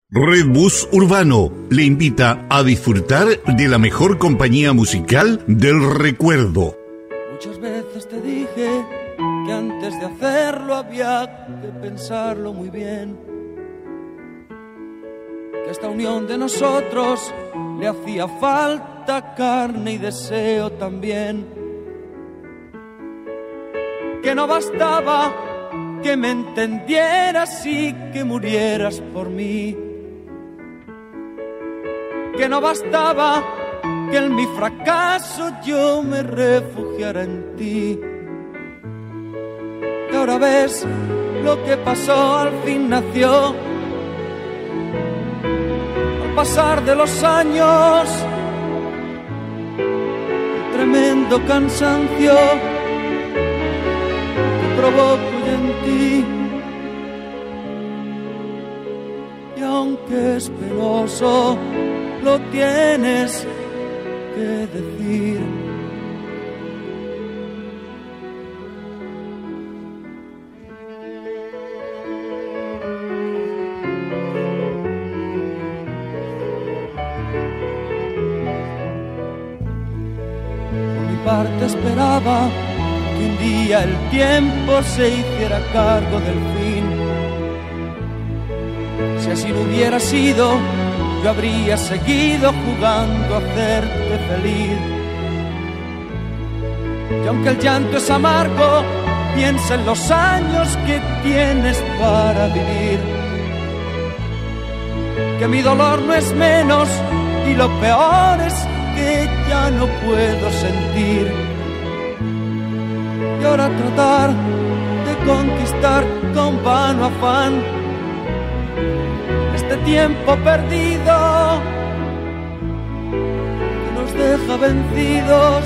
Redbus Urbano le invita a disfrutar de la mejor compañía musical del recuerdo. Muchas veces te dije que antes de hacerlo había que pensarlo muy bien, que esta unión de nosotros le hacía falta carne y deseo también, que no bastaba que me entendieras y que murieras por mí, que no bastaba que en mi fracaso yo me refugiara en ti. Y ahora ves lo que pasó, al fin nació. Al pasar de los años, un tremendo cansancio que provoco yo en ti. Y aunque es penoso, lo tienes que decir. Por mi parte esperaba que un día el tiempo se hiciera cargo del fin. Si así no hubiera sido, yo habría seguido jugando a hacerte feliz. Y aunque el llanto es amargo, piensa en los años que tienes para vivir, que mi dolor no es menos y lo peor es que ya no puedo sentir. Y ahora tratar de conquistar con vano afán este tiempo perdido que nos deja vencidos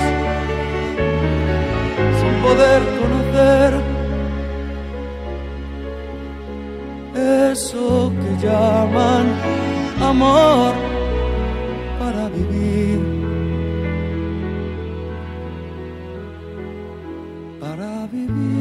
sin poder conocer eso que llaman amor para vivir, para vivir.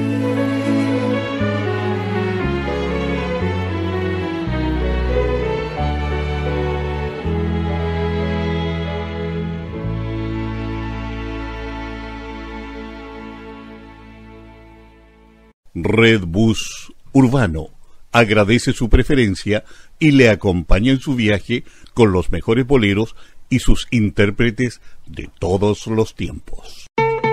Redbus Urbano agradece su preferencia y le acompaña en su viaje con los mejores boleros y sus intérpretes de todos los tiempos.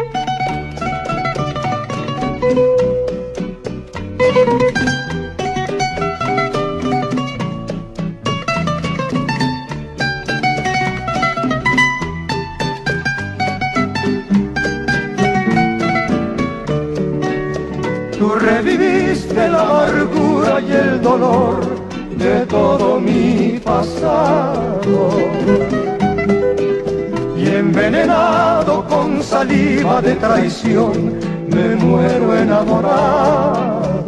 Tú reviviste la amargura y el dolor de todo mi pasado, y envenenado con saliva de traición me muero enamorado,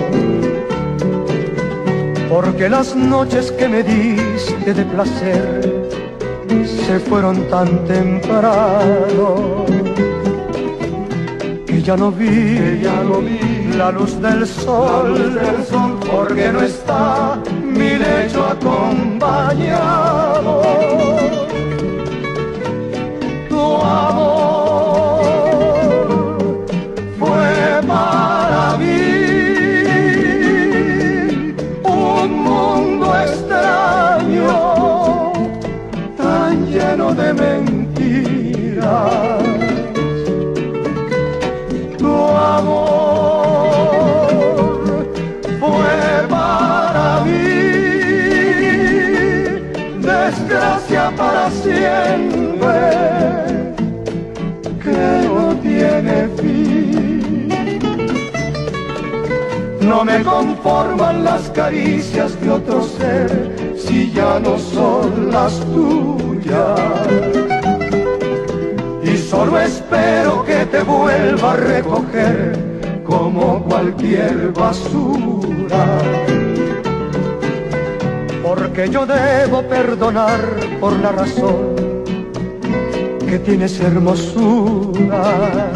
porque las noches que me diste de placer se fueron tan temprano que ya no vi la luz del sol, porque no está mi lecho acompañado. Tu amor fue para mí un mundo extraño, tan lleno de mentiras. Tu amor fue para mí desgracia para siempre, que no tiene fin. No me conforman las caricias de otro ser si ya no son las tuyas, y solo espero que te vuelva a recoger como cualquier basura, porque yo debo perdonar por la razón que tienes hermosura,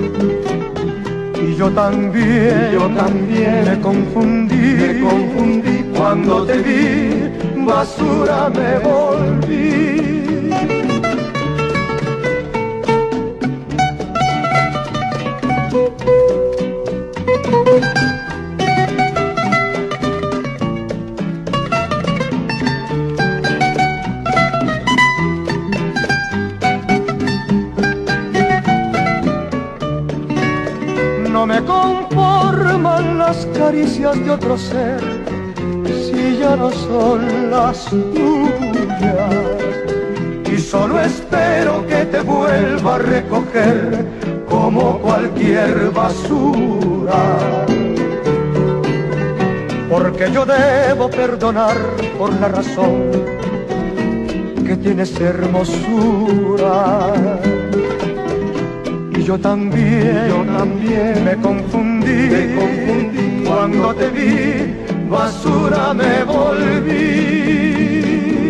y yo también me confundí cuando te vi basura me volví. No me conforman las caricias de otro ser, si ya no son las tuyas. Y solo espero que te vuelva a recoger como cualquier basura. Porque yo debo perdonar por la razón que tienes hermosura. Y yo también me confundí cuando te vi, basura me volví.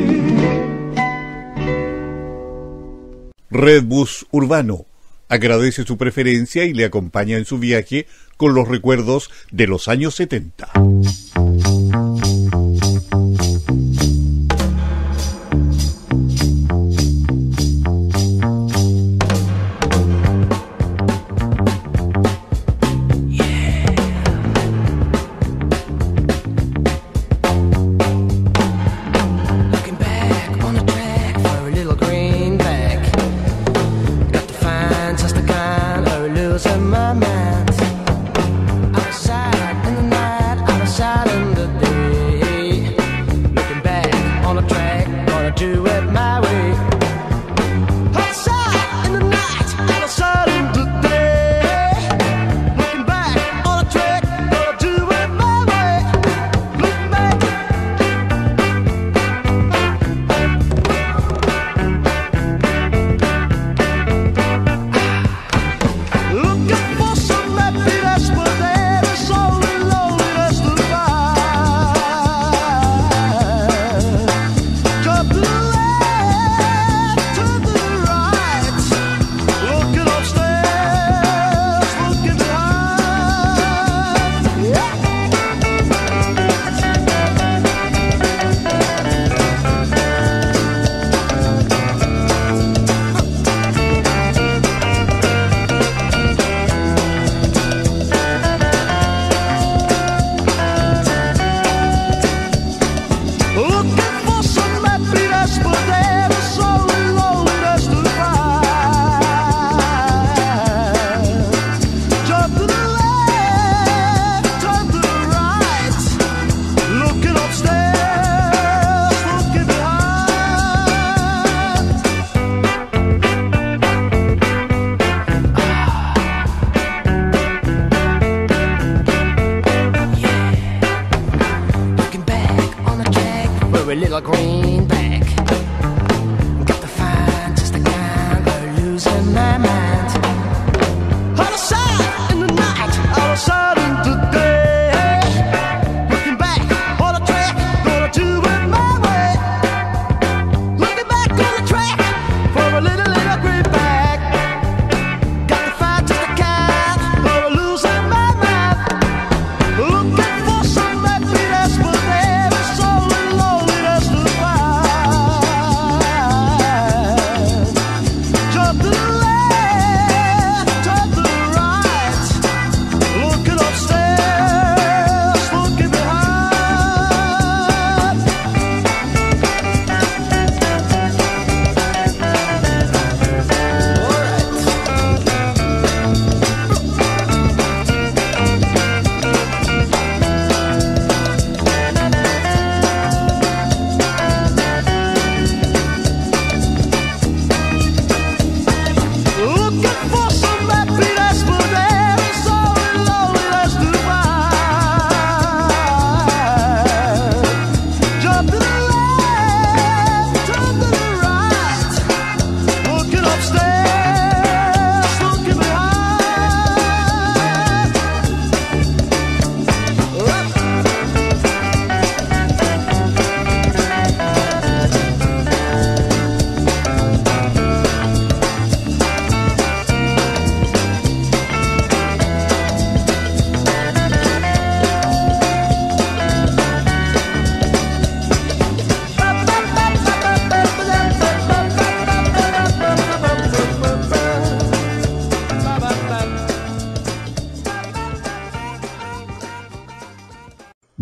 Redbus Urbano agradece su preferencia y le acompaña en su viaje con los recuerdos de los años 70.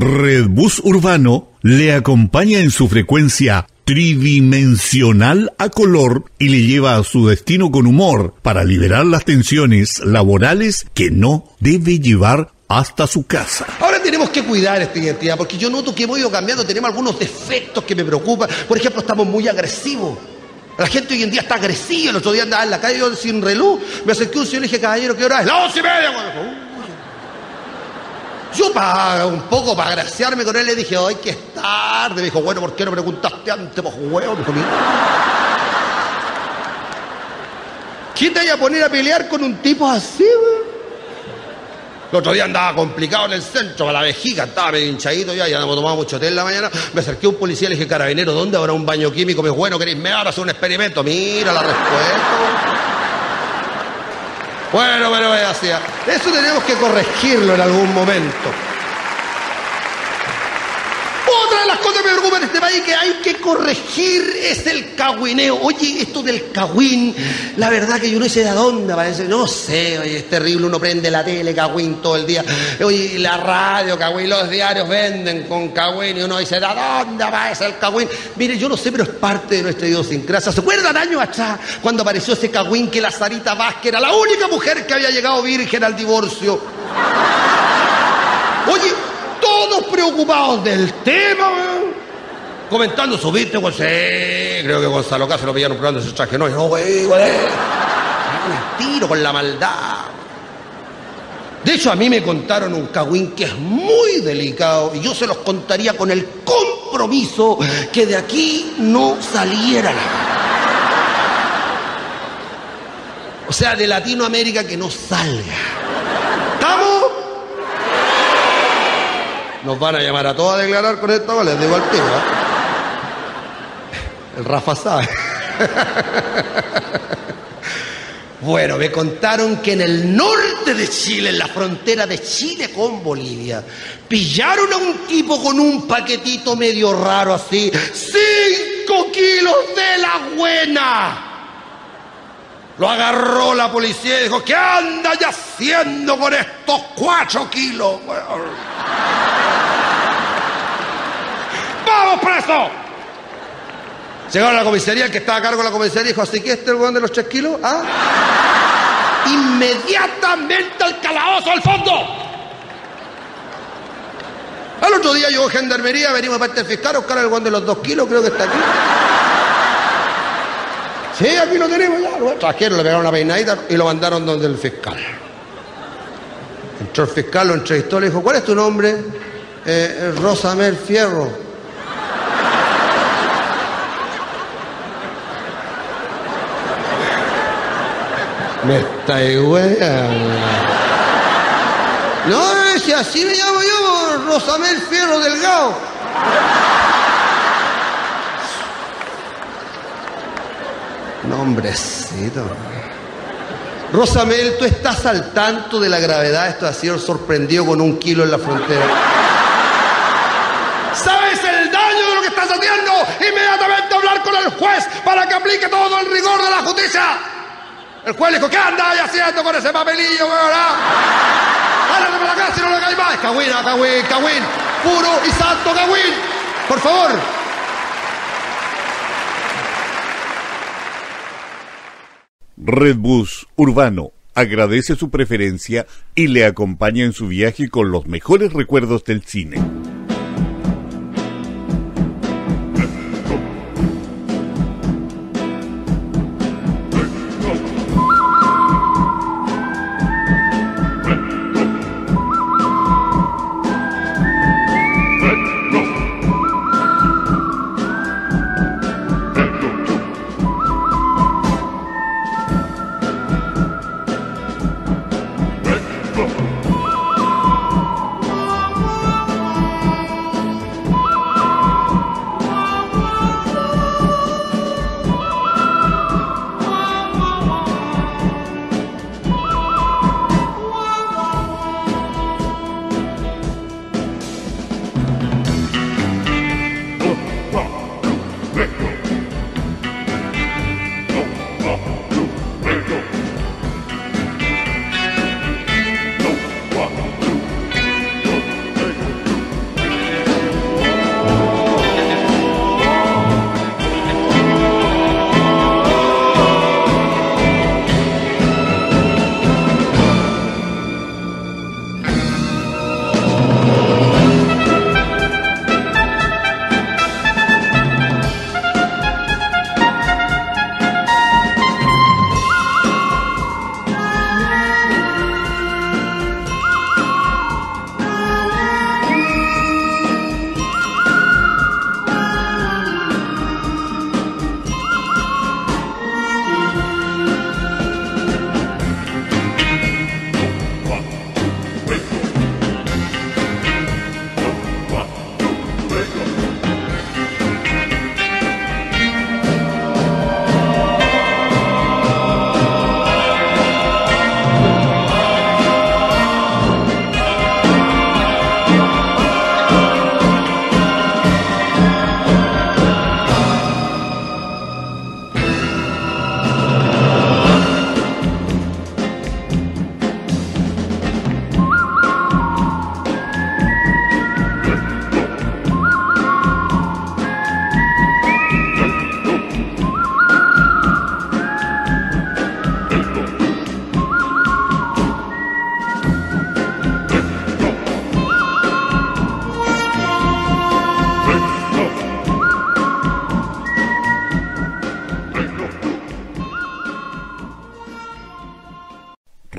Redbus Urbano le acompaña en su frecuencia tridimensional a color y le lleva a su destino con humor para liberar las tensiones laborales que no debe llevar hasta su casa. Ahora tenemos que cuidar esta identidad, porque yo noto que hemos ido cambiando, tenemos algunos defectos que me preocupan. Por ejemplo, estamos muy agresivos. La gente hoy en día está agresiva. El otro día andaba en la calle, yo sin reloj, me acerqué a un señor y le dije, caballero, ¿qué hora es? ¡Las 11:30! Yo un poco para agraciarme con él le dije, ¡ay, que es tarde! Me dijo, bueno, ¿por qué no preguntaste antes, pues, huevo? Dijo, ¿quién te vaya a poner a pelear con un tipo así, güey? El otro día andaba complicado en el centro, para la vejiga, estaba medio hinchadito ya hemos tomado mucho té en la mañana. Me acerqué a un policía y le dije, carabinero, ¿dónde habrá un baño químico? Me dijo, bueno, ¿queréis mear, hacer un experimento? Mira la respuesta. Bueno, pero hacía. Eso tenemos que corregirlo en algún momento. Otra de las cosas que me preocupan en este país que hay que corregir es el cagüineo. Oye, esto del cagüín, la verdad que yo no sé de dónde aparece. No sé, oye, es terrible. Uno prende la tele, cagüín todo el día. Oye, la radio, cagüín, los diarios venden con cagüín y uno dice, ¿de dónde aparece el cagüín? Mire, yo no sé, pero es parte de nuestra idiosincrasia. ¿Se acuerdan años atrás cuando apareció ese cagüín que la Sarita Vázquez era la única mujer que había llegado virgen al divorcio? Oye, todos preocupados del tema, comentando, ¿subiste, güey? Sí, creo que Gonzalo Cáceres lo pillaron probando ese traje. No, güey. Un tiro con la maldad. De hecho, a mí me contaron un cagüín que es muy delicado y yo se los contaría con el compromiso que de aquí no saliera nada. O sea, de Latinoamérica que no salga. ¿Estamos? Nos van a llamar a todos a declarar con esto, les digo al tiro, ¿eh? El Rafa sabe. Bueno, me contaron que en el norte de Chile, en la frontera de Chile con Bolivia, pillaron a un tipo con un paquetito medio raro así, 5 kilos de la buena. Lo agarró la policía y dijo, ¿qué anda ya haciendo con estos 4 kilos? ¡Vamos preso! Llegaron a la comisaría, el que estaba a cargo de la comisaría dijo, ¿así que este es el weón de los 3 kilos? ¿Ah? Inmediatamente al calabozo al fondo. Al otro día llegó gendarmería, venimos para este fiscal a buscar el weón de los 2 kilos, creo que está aquí. Sí, aquí lo tenemos ya. Lo trajeron, le pegaron una peinadita y lo mandaron donde el fiscal. Entró el fiscal, lo entrevistó, le dijo, ¿cuál es tu nombre? Rosamel Fierro. Me está weando. No, si así me llamo yo, Rosamel Fierro Delgado. Nombrecito. Rosamel, ¿tú estás al tanto de la gravedad de esto de haber sorprendido con 1 kilo en la frontera? ¿Sabes el daño de lo que estás haciendo? Inmediatamente hablar con el juez para que aplique todo el rigor de la justicia. El juez le dijo, ¿qué andas haciendo con ese papelillo, weón? ¡Ándate para acá si no le caes más! Cagüín, cagüín, puro y santo cagüín. Por favor. Redbus Urbano agradece su preferencia y le acompaña en su viaje con los mejores recuerdos del cine.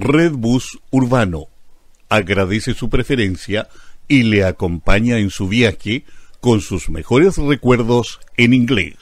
Redbus Urbano agradece su preferencia y le acompaña en su viaje con sus mejores recuerdos en inglés.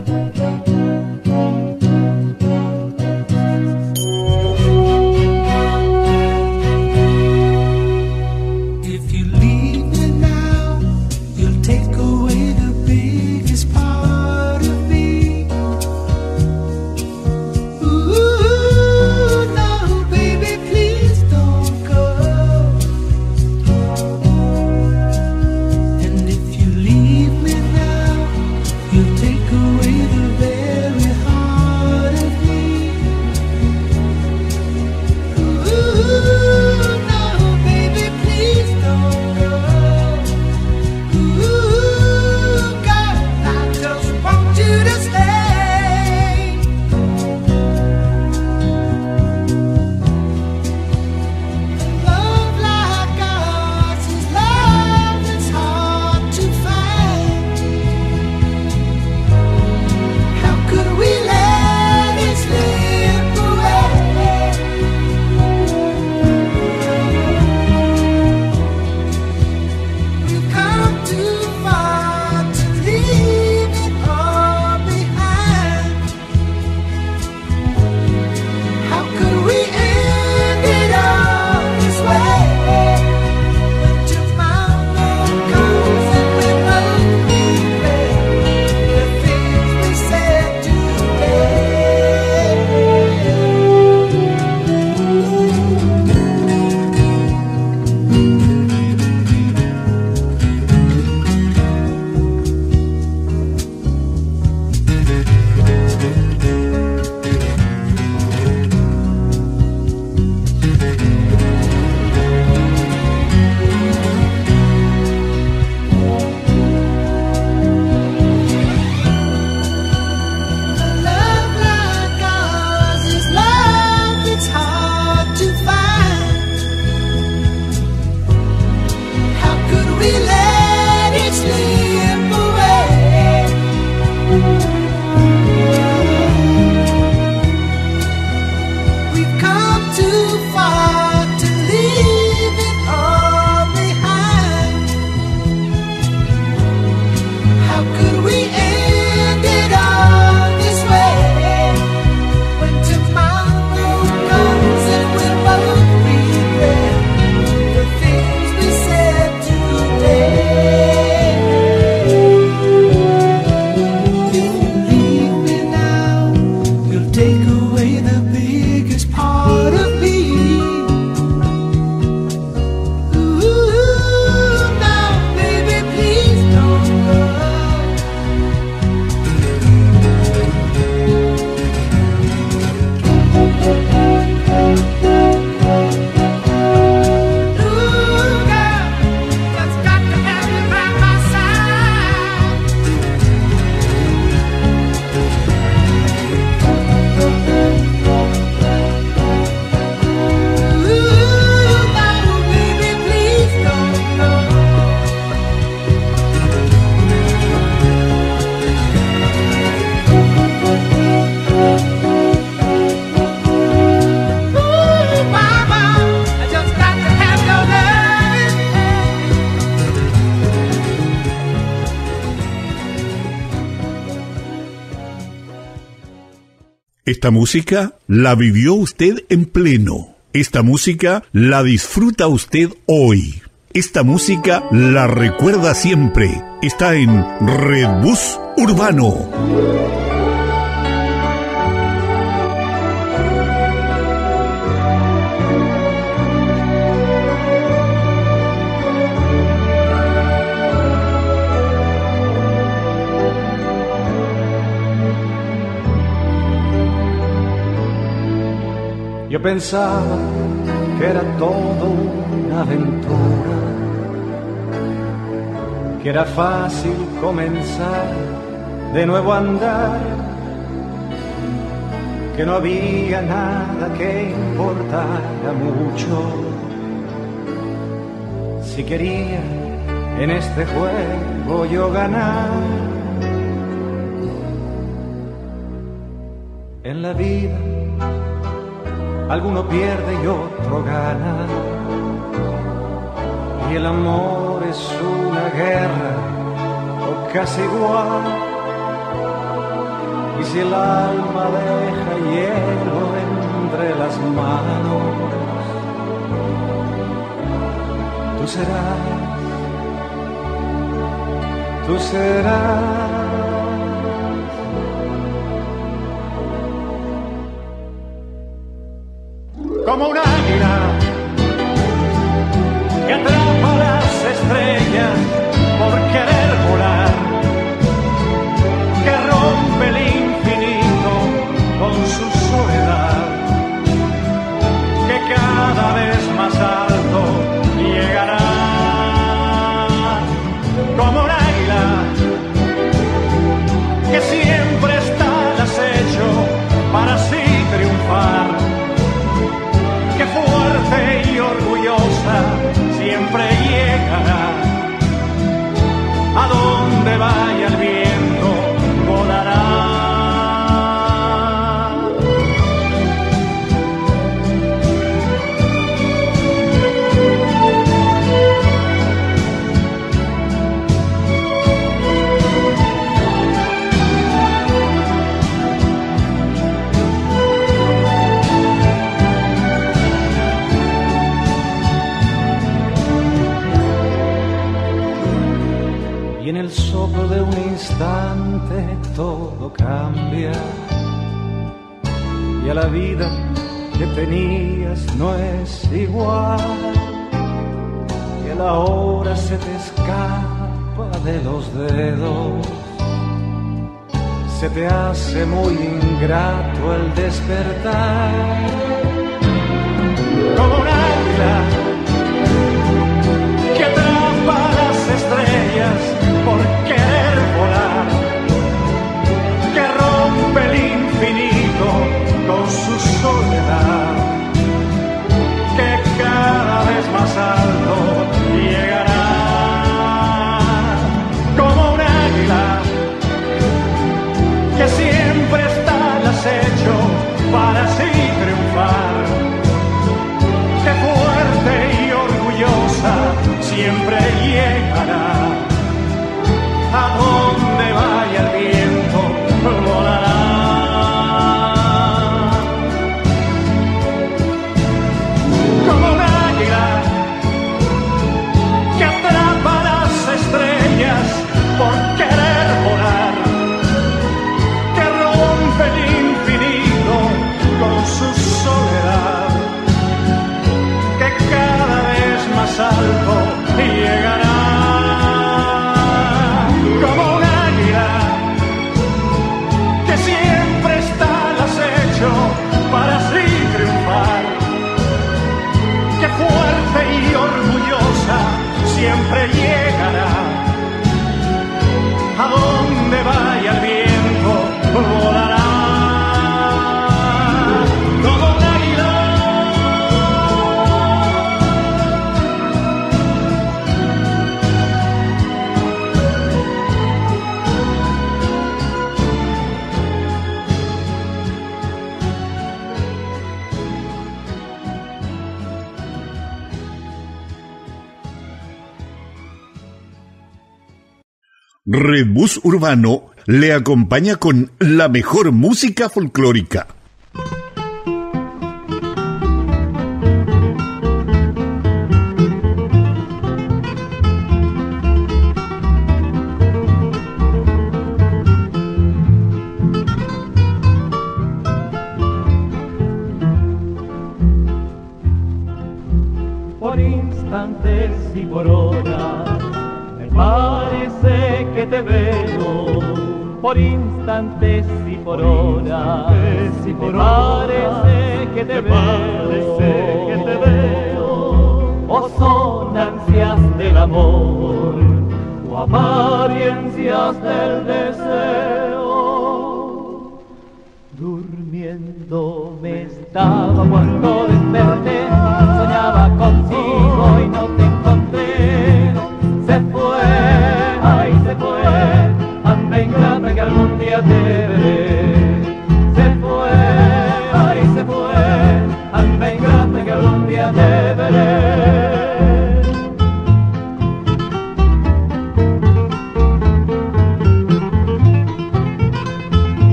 Esta música la vivió usted en pleno. Esta música la disfruta usted hoy. Esta música la recuerda siempre. Está en Redbus Urbano. Yo pensaba que era todo una aventura, que era fácil comenzar de nuevo a andar, que no había nada que importara mucho. Si quería en este juego yo ganar, en la vida alguno pierde y otro gana. Y el amor es una guerra, o casi igual. Y si el alma deja hielo entre las manos, tú serás. Como un águila que atrapa las estrellas por querer volar, que rompe el infinito con su soledad, que cada vez más alto llegará. Como un águila que siempre está al acecho para así triunfar, que fuerte y orgullosa siempre llegará. A donde vaya el viento volará. Y en el soplo de un instante todo cambia, y a la vida que tenías no es igual, y la hora se te escapa de los dedos, se te hace muy ingrato el despertar. Como un águila que atrapa las estrellas por querer volar, que rompe el infinito con su soledad, que cada vez más alto llegará. Como un águila que siempre está al acecho para así triunfar, que fuerte y orgullosa siempre llegará. A donde vaya el viento volará. Como un águila que atrapa las estrellas por querer volar, que rompe el infinito con su soledad, que cada vez más alto llegará. Como un águila que siempre está al acecho para así triunfar, que fuerte y orgullosa siempre llegará. A donde vaya el viento volará. Como un águila. Redbus Urbano le acompaña con la mejor música folclórica. Por instantes y por horas me parece que te veo, por instantes y por horas me parece que te veo, o son ansias del amor o apariencias del deseo. Durmiendo me estaba cuando desperté, soñaba contigo y no te encontré. Se fue, ay se fue, anda ingrata que algún día te veré. Se fue, ay se fue,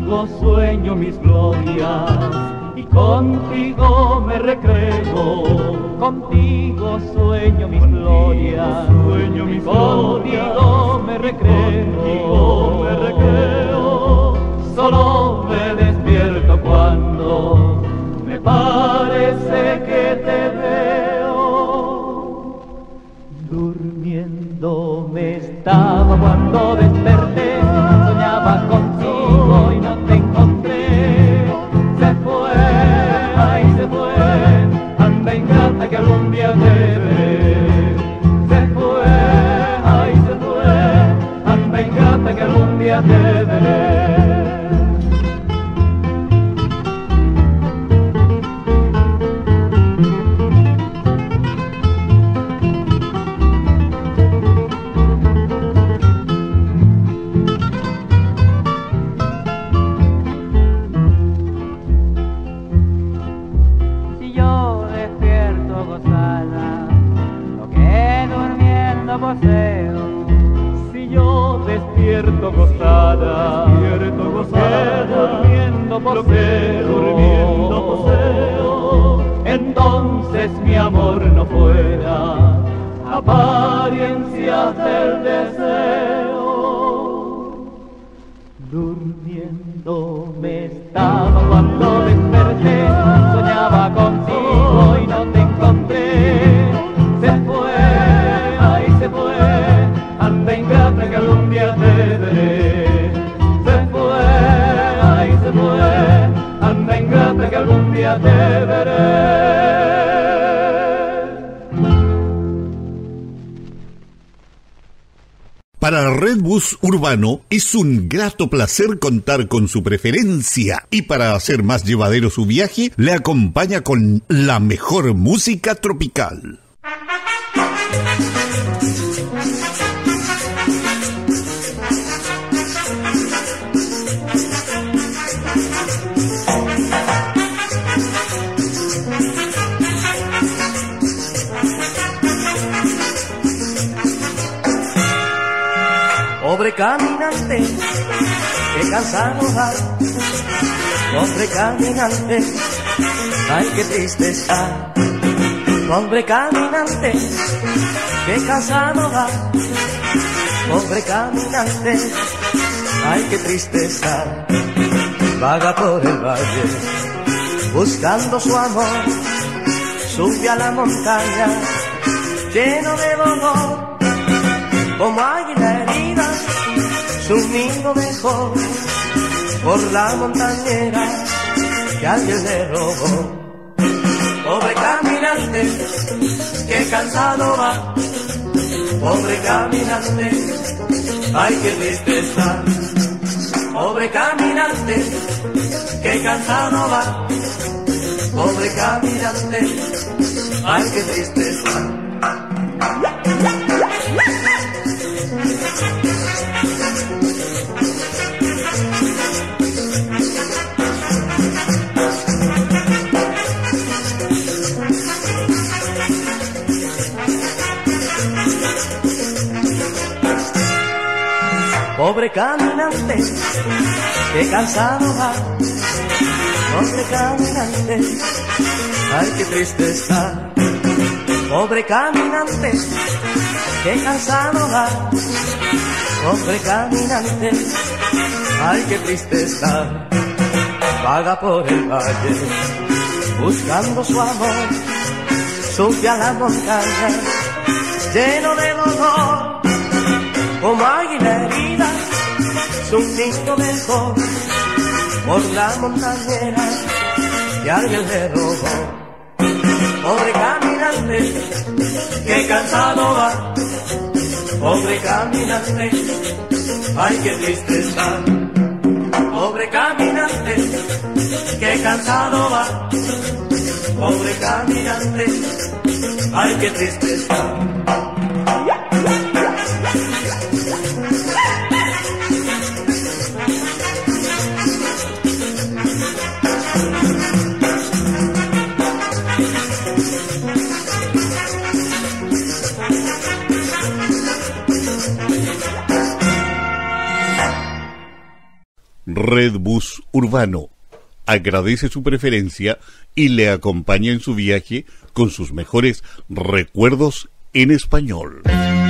contigo sueño mis glorias y contigo me recreo. Contigo sueño mis glorias, sueño mis contigo me recreo, Solo me despierto cuando me parece que te veo. Durmiendo me estaba cuando desperté, soñaba contigo y no te encontré. Se fue, ay se fue, anda ingrata que algún día te veré. Se fue, ay se fue, anda ingrata que algún día te veré. Si yo despierto gozada, durmiendo poseo, entonces mi amor no fuera apariencia del deseo. Durmiendo me estaba cuando desperté, soñaba contigo y no te encontré. Se fue, ay se fue, anda ingrata que algún día te veré. Se fue, ay se fue, anda ingrata que algún día te veré. Para Redbus Urbano es un grato placer contar con su preferencia y para hacer más llevadero su viaje le acompaña con la mejor música tropical. Pobre caminante, que cansado va. Pobre caminante, ay qué triste está. Pobre caminante, que cansado va. Pobre caminante, ay qué triste está. Vaga por el valle, buscando su amor. Sube a la montaña, lleno de dolor. Como águila herida, su nido dejó por la montañera que alguien le robó. Pobre caminante, que cansado va. Pobre caminante, ay qué triste está. Pobre caminante, que cansado va. Pobre caminante, ay qué triste está. Pobre caminante, que cansado va. Pobre caminante, ay qué triste está. Pobre caminante, que cansado va. Pobre caminante, ay qué triste está. Vaga por el valle, buscando su amor. Sube a la montaña, lleno de dolor. Como águila herida, su nido dejó por la montañera que alguien le robó. Pobre caminante, que cansado va. Pobre caminante, ay qué triste está. Pobre caminante, que cansado va. Pobre caminante, ay qué triste está. Redbus Urbano agradece su preferencia y le acompaña en su viaje con sus mejores recuerdos en español.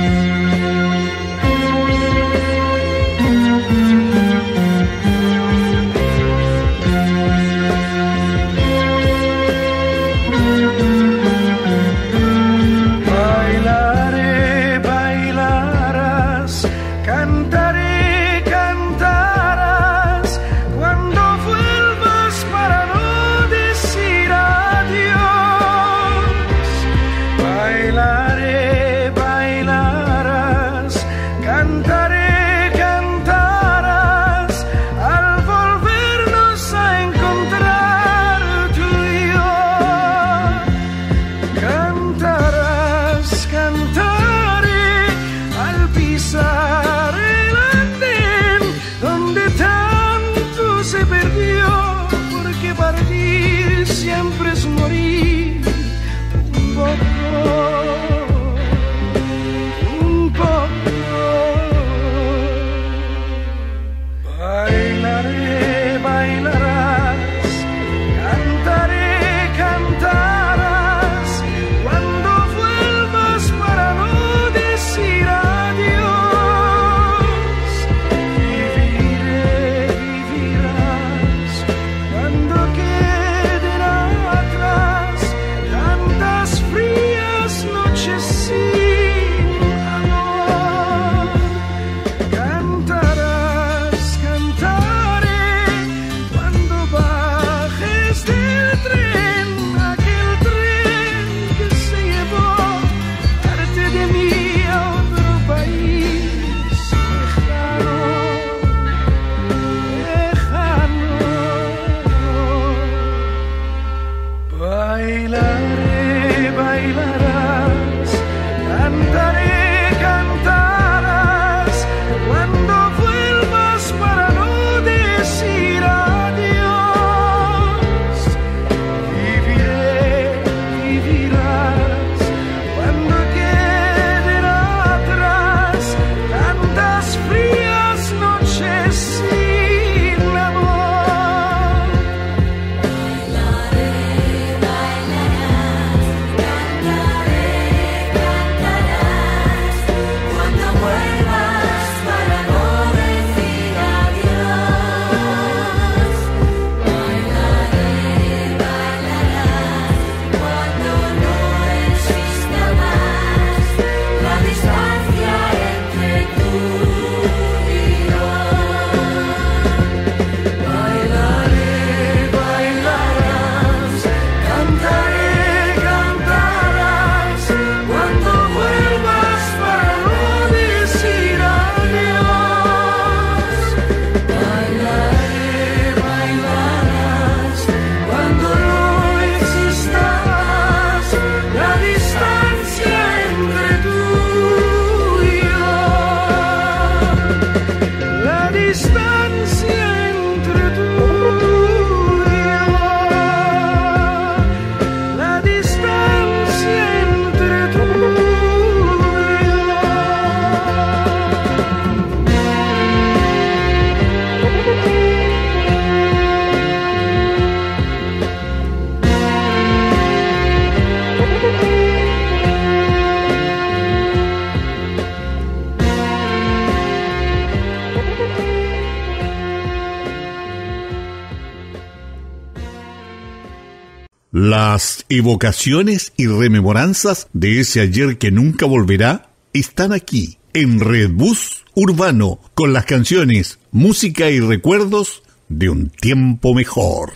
Las evocaciones y rememoranzas de ese ayer que nunca volverá están aquí, en Redbus Urbano, con las canciones Música y Recuerdos de un Tiempo Mejor.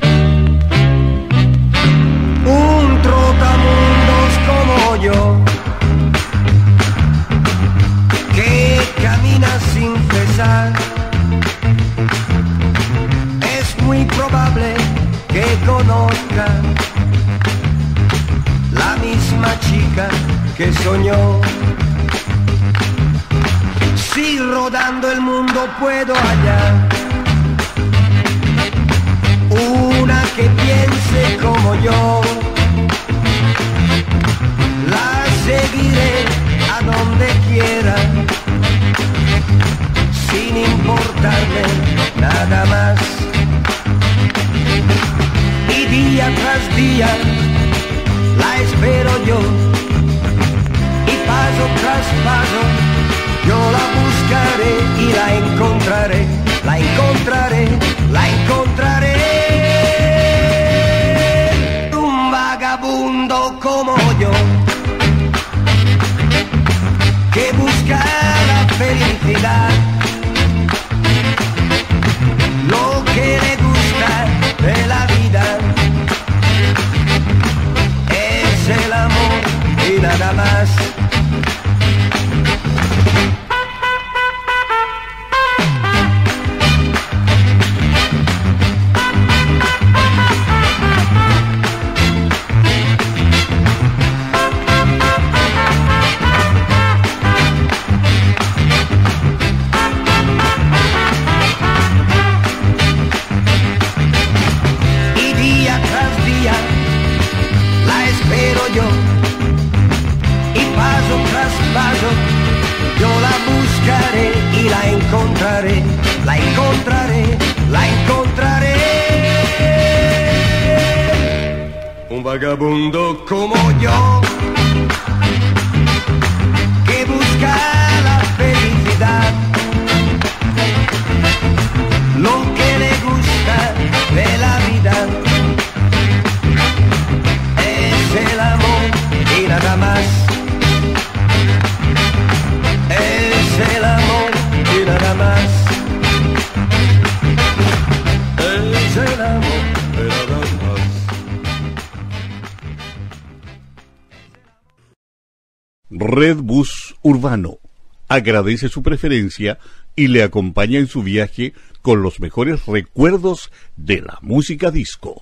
Un trotamundos como yo, que camina sin cesar, es muy probable que conozca la misma chica que soñó. Si rodando el mundo puedo hallar una que piense como yo, la seguiré a donde quiera, sin importarme nada más. día la espero yo, y paso tras paso yo la buscaré y la encontraré, la encontraré, la encontraré. Un vagabundo como yo, que busca la felicidad, lo que le gusta de la vida es el amor y nada más. Yo la buscaré y la encontraré, la encontraré, la encontraré. Un vagabundo como yo, que busca la felicidad, lo que le gusta de la vida es el amor y nada más. Es el amor y nada más. Es el amor y nada más. Red Bus Urbano agradece su preferencia y le acompaña en su viaje con los mejores recuerdos de la música disco.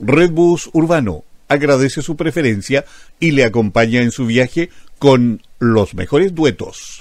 Redbus Urbano agradece su preferencia y le acompaña en su viaje con los mejores duetos.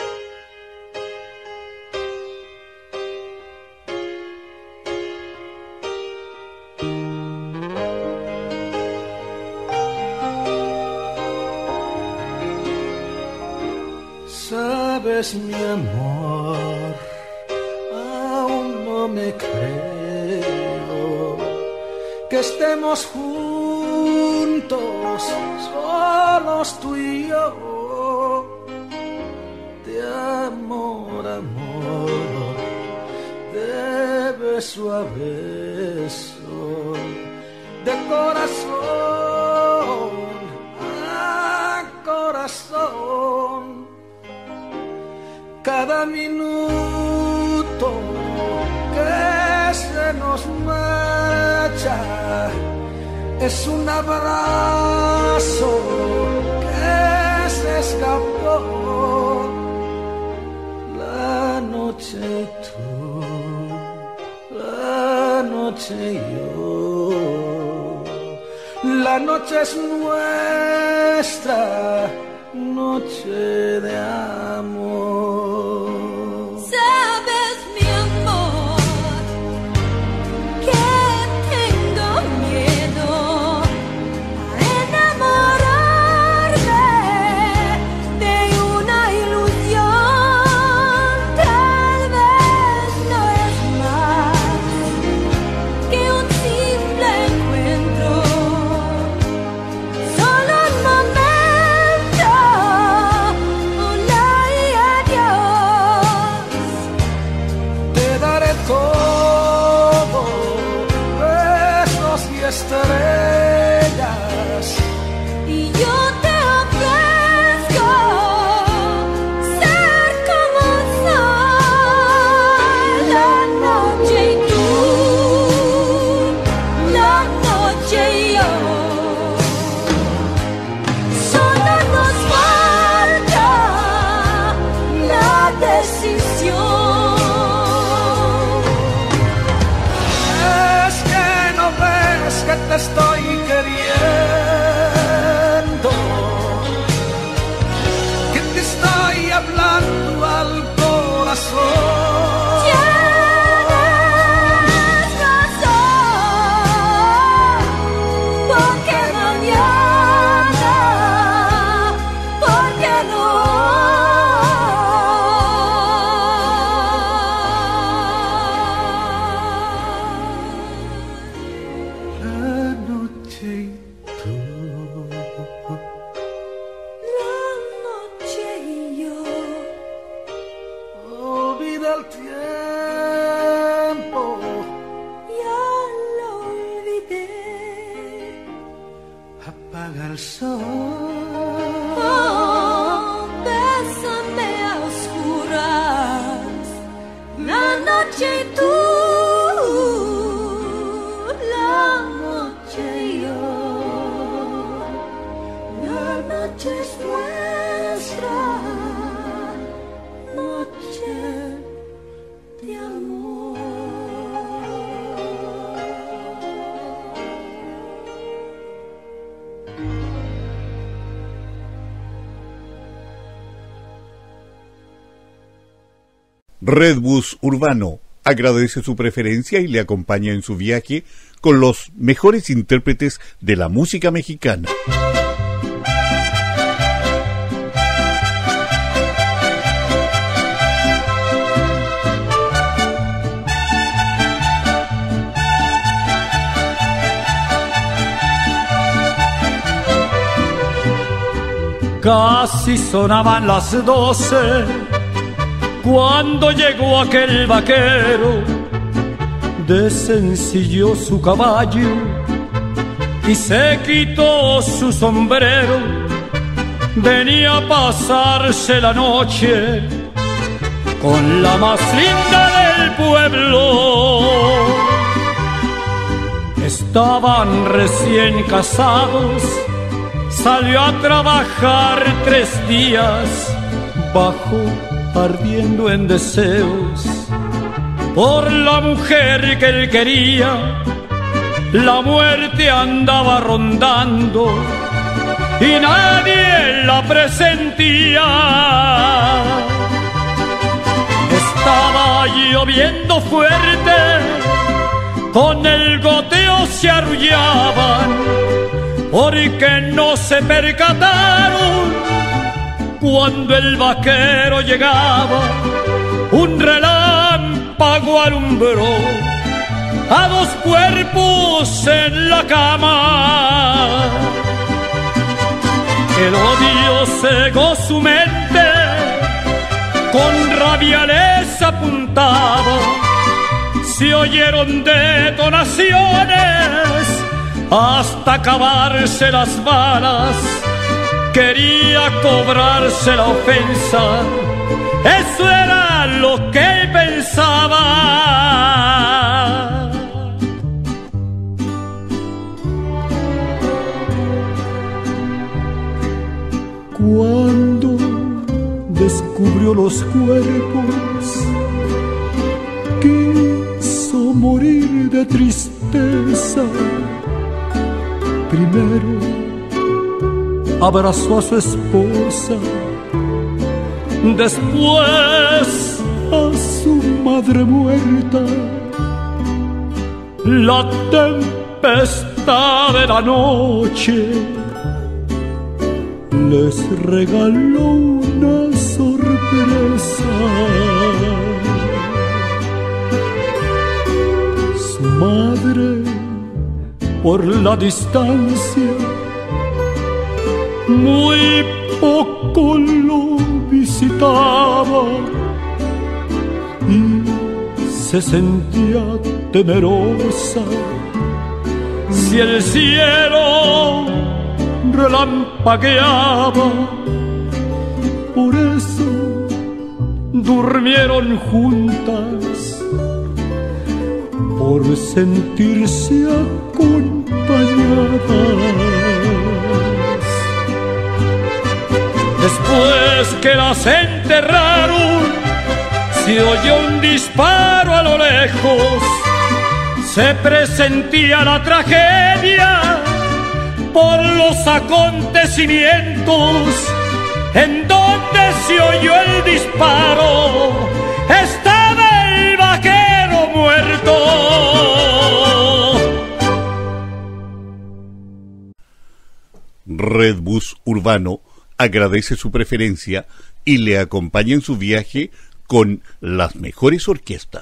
Sabes, mi amor, aún no me creo que estemos juntos, solos tú y yo. De amor, amor, de beso a beso, de corazón a corazón. Cada minuto que se nos marcha es un abrazo que se escapó. La noche tú, la noche yo, la noche es nuestra noche de amor. Sabes, mi amor, que tengo miedo a enamorarme de una ilusión. Tal vez no es más que un simple encuentro, solo un momento, hola y adiós. Te daré todo, besos y estrellas. Y yo te ofrezco ser como soy. La noche y tú, la noche y yo. Solo nos falta la decisión. Es que no ves que te estoy queriendo, que te estoy hablando al corazón. Tienes razón, porque mañana, porque no. La noche y tú, La noche y yo. olvida el tiempo. Ya lo olvidé. Apaga el sol. Oh, bésame a oscuras. La noche y tú, la noche y yo. La noche es nuestra noche de amor. Redbus Urbano agradece su preferencia y le acompaña en su viaje con los mejores intérpretes de la música mexicana. Casi sonaban las 12 cuando llegó aquel vaquero, desencilló su caballo y se quitó su sombrero. Venía a pasarse la noche con la más linda del pueblo. Estaban recién casados, salió a trabajar 3 días, bajó ardiendo en deseos por la mujer que él quería. la muerte andaba rondando y nadie la presentía. Estaba lloviendo fuerte, con el goteo se arrullaban, porque no se percataron cuando el vaquero llegaba. Un relámpago alumbró a dos cuerpos en la cama. El odio cegó su mente, con rabia les apuntaba. Se oyeron detonaciones hasta acabarse las balas. Quería cobrarse la ofensa, eso era lo que él pensaba. Cuando descubrió los cuerpos, quiso morir de tristeza. Primero abrazó a su esposa, después a su madre muerta. La tempestad de la noche les regaló una sorpresa. Su madre, por la distancia, muy poco lo visitaba y se sentía temerosa. Si el cielo relampagueaba, por eso durmieron juntas, por sentirse acompañadas. Después que las enterraron, se oyó un disparo a lo lejos. Se presentía la tragedia por los acontecimientos. En donde se oyó el disparo, estaba el vaquero muerto. Redbus Urbano agradece su preferencia y le acompaña en su viaje con las mejores orquestas.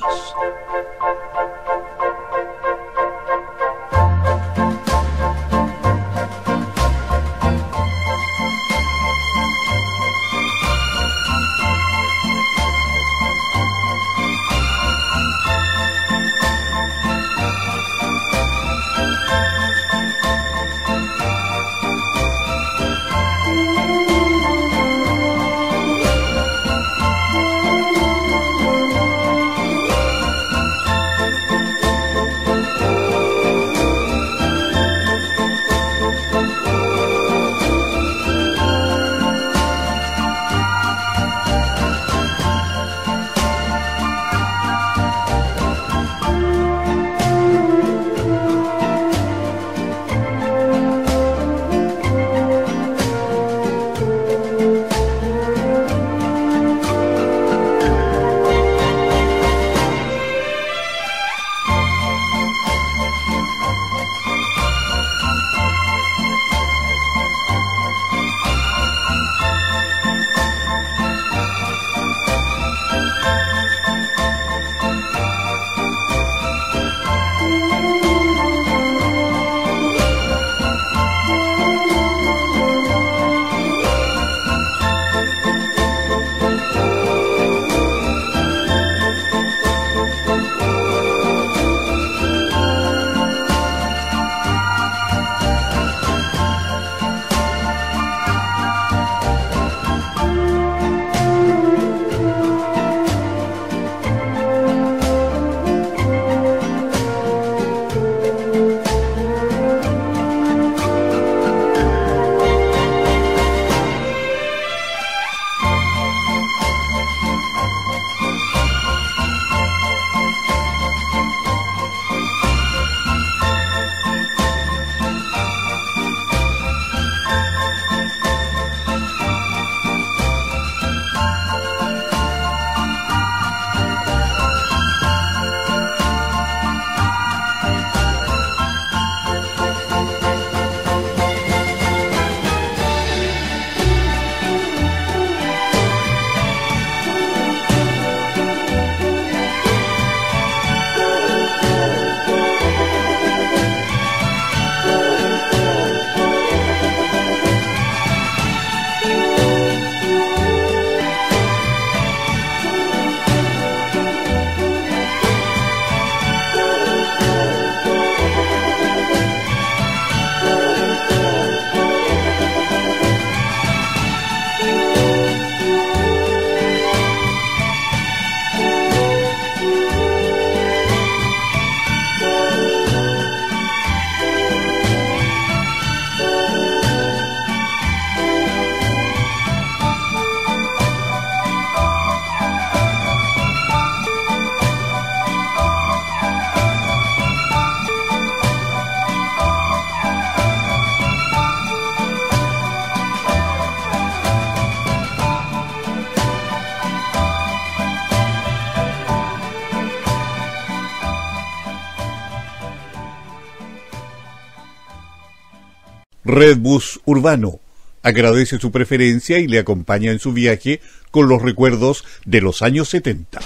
Redbus Urbano agradece su preferencia y le acompaña en su viaje con los recuerdos de los años 70.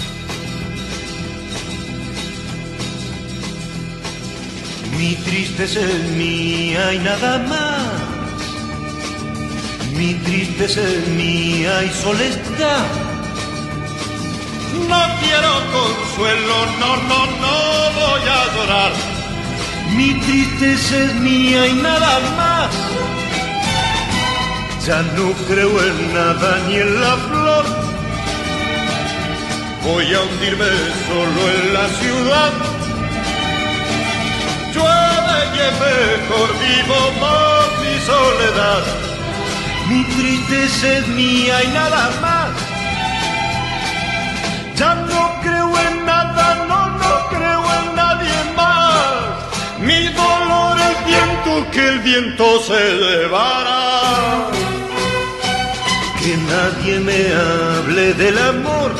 Mi tristeza es mía y nada más. Mi tristeza es mía y solo está. No quiero consuelo, no voy a llorar. Mi tristeza es mía y nada más. Ya no creo en nada ni en la flor. Voy a hundirme solo en la ciudad. Llueve y es mejor, vivo más mi soledad. Mi tristeza es mía y nada más. Ya no creo en nada, no creo en nadie más. Mi dolor es viento, que el viento se llevará. Que nadie me hable del amor.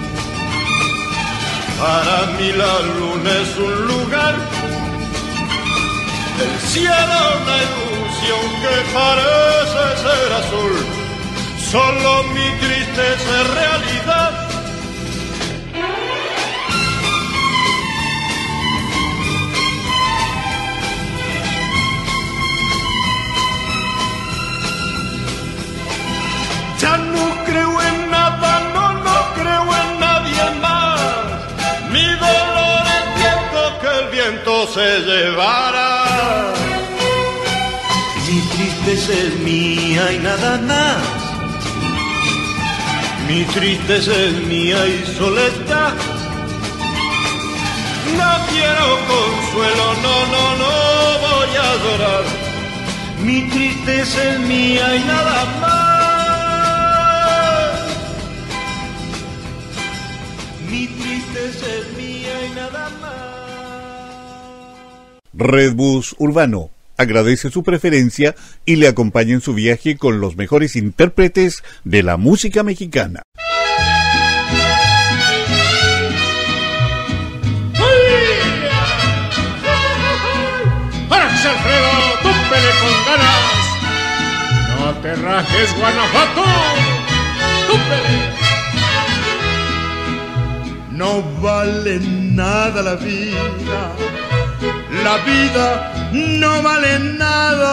Para mí la luna es un lugar. El cielo una ilusión que parece ser azul. Solo mi tristeza es realidad. Ya no creo en nada, no creo en nadie más. Mi dolor es viento, que el viento se llevará. Mi tristeza es mía y nada más. Mi tristeza es mía y soledad. No quiero consuelo, no voy a llorar. Mi tristeza es mía y nada más. Mi tristeza es mía y nada más. Redbus Urbano agradece su preferencia y le acompaña en su viaje con los mejores intérpretes de la música mexicana. ¡Árale, Alfredo! ¡Túmpele con ganas! ¡No te rajes, Guanajuato! ¡Túmpele! No vale nada la vida no vale nada.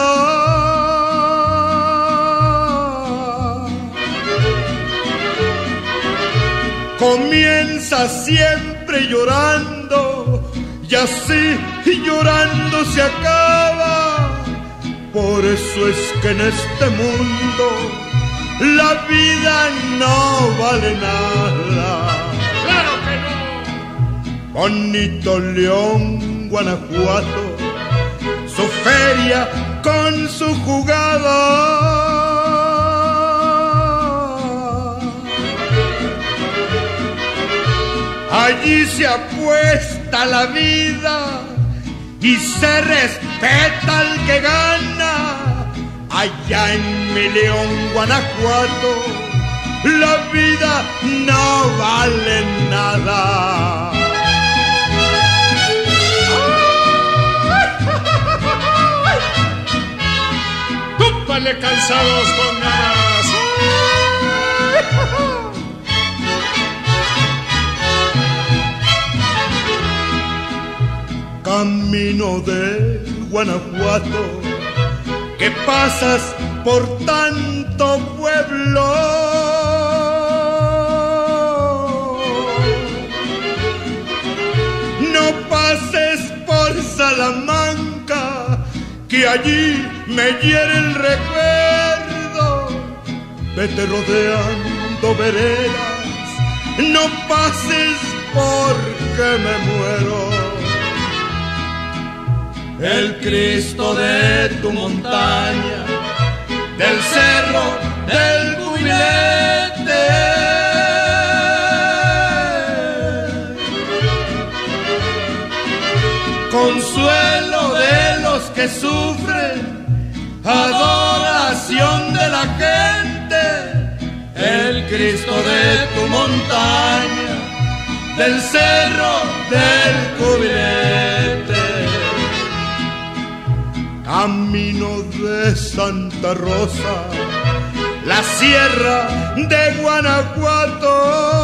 Comienza siempre llorando y así llorando se acaba. Por eso es que en este mundo la vida no vale nada. Bonito León, Guanajuato, su feria con su jugada. Allí se apuesta la vida y se respeta al que gana. Allá en mi León, Guanajuato, la vida no vale nada. ¡Túmpale, cansados con ganas! Camino de Guanajuato, que pasas por tanto pueblo. No pases por Salamanca, que allí me hiere el recuerdo. Vete rodeando veredas, no pases porque me muero. El Cristo de tu montaña, del cerro del Cubilete, consuelo de los que sufren, adoración de la gente. El Cristo de tu montaña, del cerro del Cubilete. camino de Santa Rosa, la sierra de Guanajuato.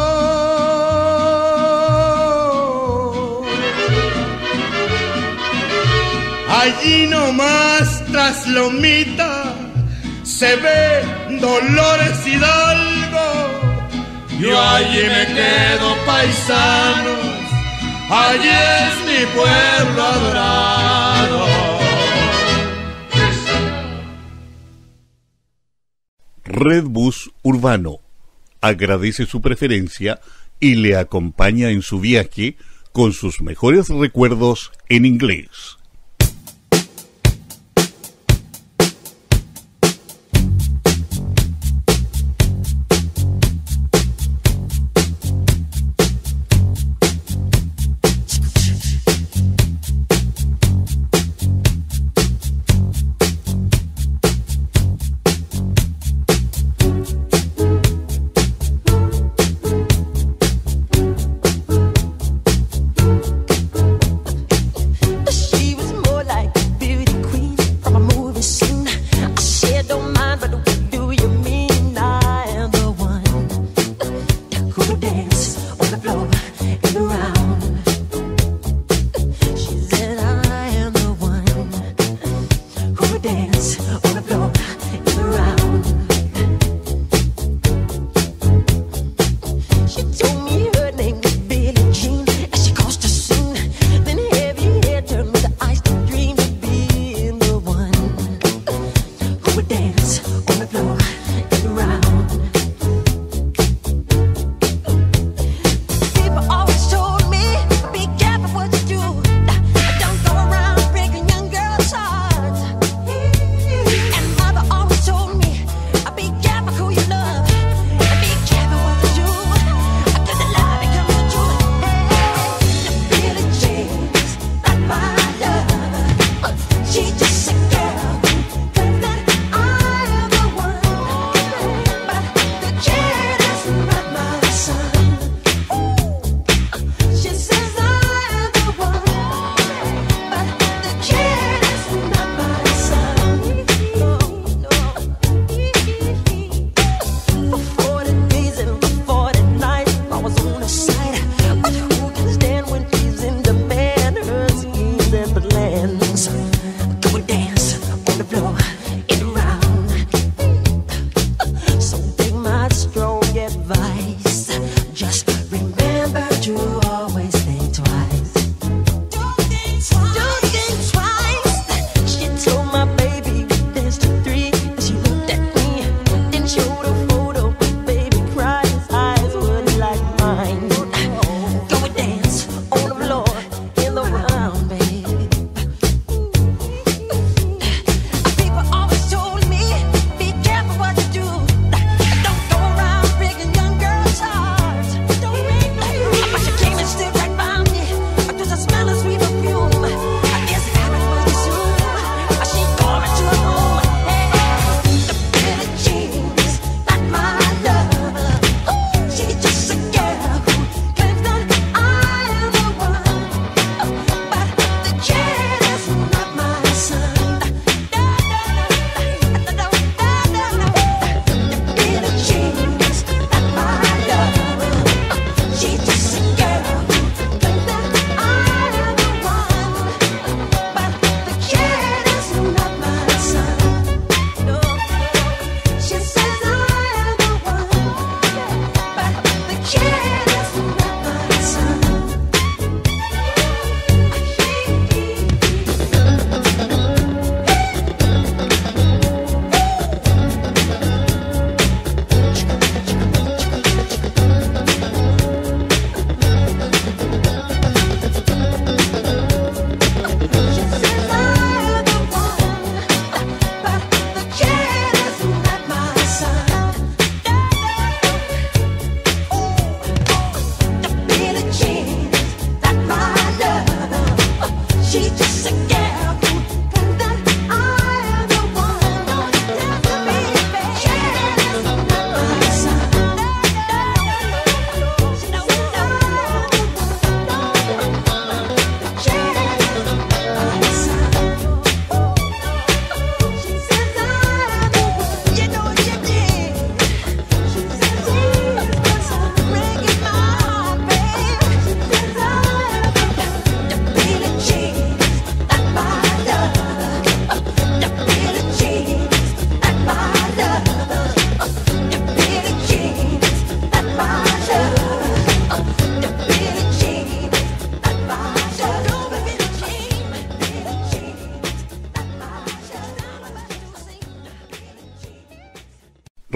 Allí nomás tras Lomita se ve Dolores Hidalgo. Yo allí me quedo, paisanos, allí es mi pueblo adorado. Redbus Urbano agradece su preferencia y le acompaña en su viaje con sus mejores recuerdos en inglés.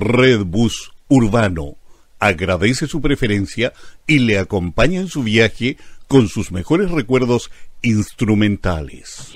Redbus Urbano agradece su preferencia y le acompaña en su viaje con sus mejores recuerdos instrumentales.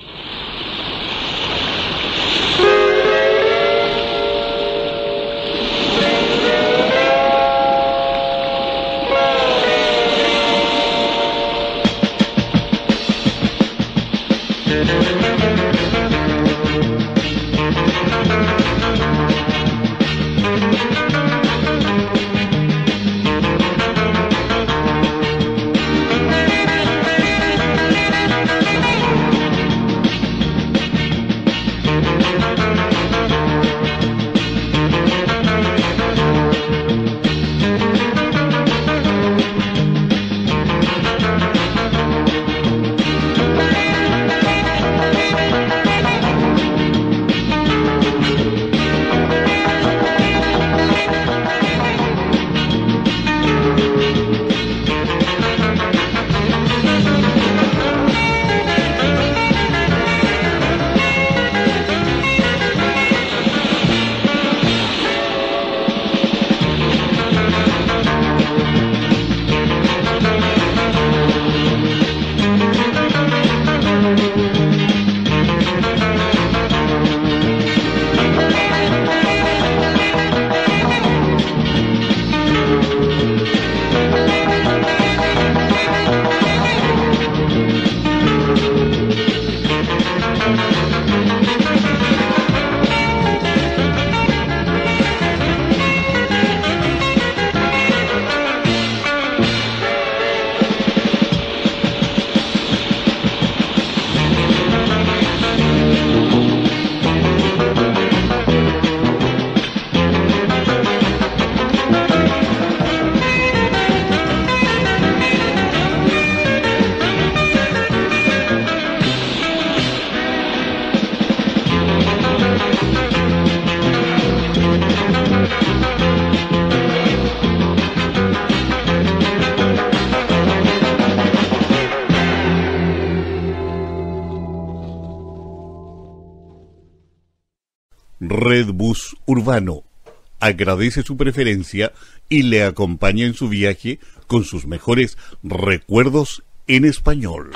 Redbus Urbano agradece su preferencia y le acompaña en su viaje con sus mejores recuerdos en español.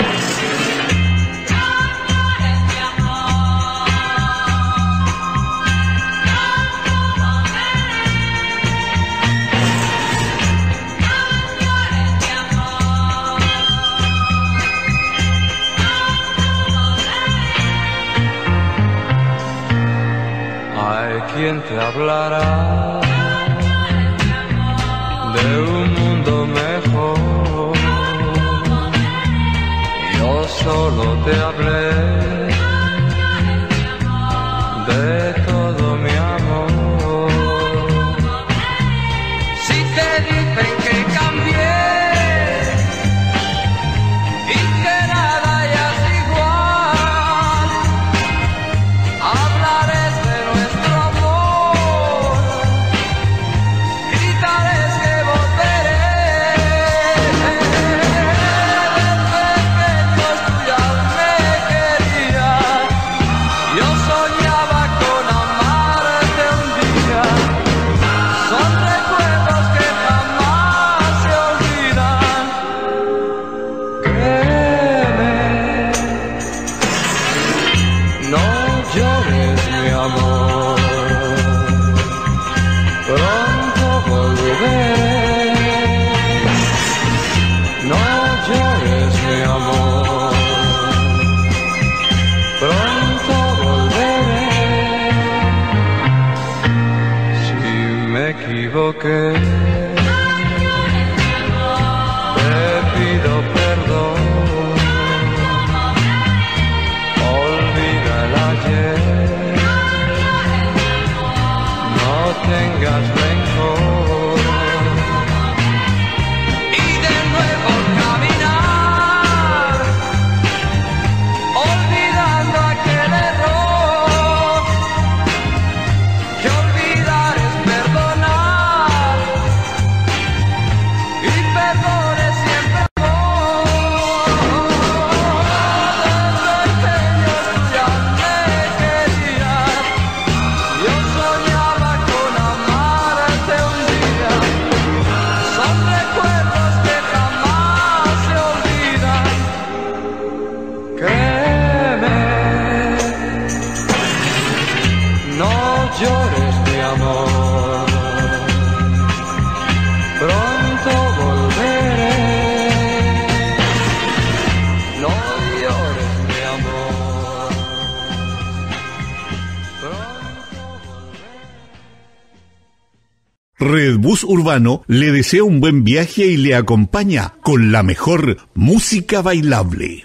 ¿Quién te hablará de un mundo mejor? Yo solo te hablé de todo mi amor. Si te dicen que cambié y que nada ya es igual, hablaré de nuestro amor, gritaré que volveré. Desde pequeños tú ya me querías. Redbus Urbano le desea un buen viaje y le acompaña con la mejor música bailable.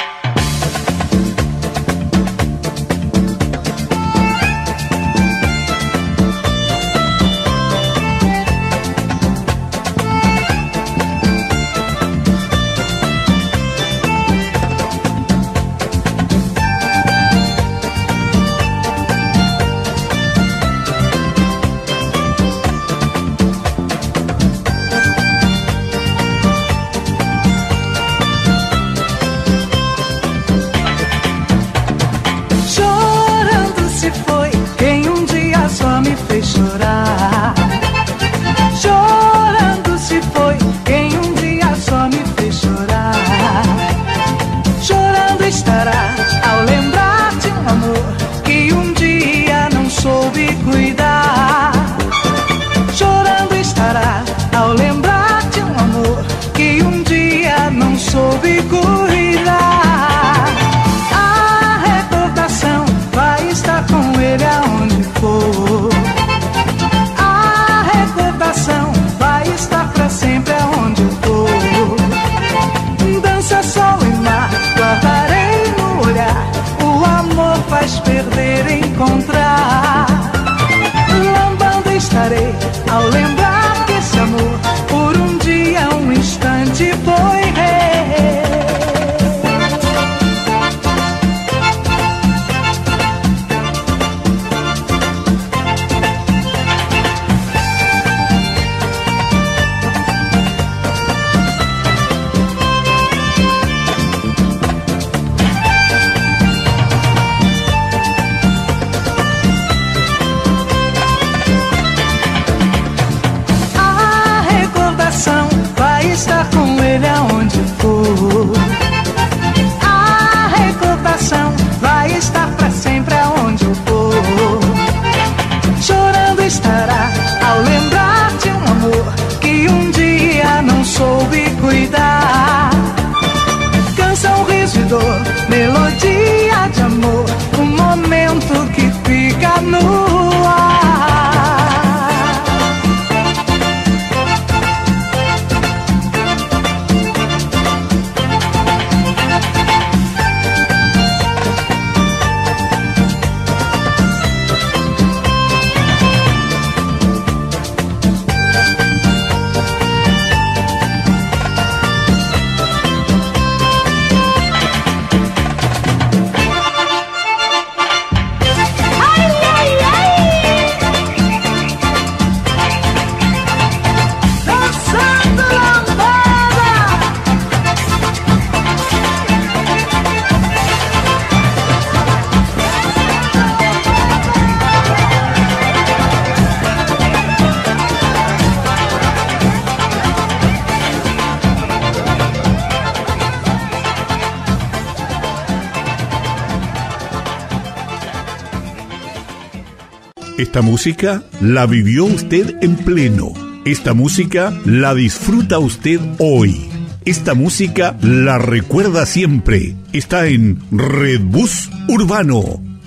Esta música la vivió usted en pleno. Esta música la disfruta usted hoy. Esta música la recuerda siempre. Está en Redbus Urbano.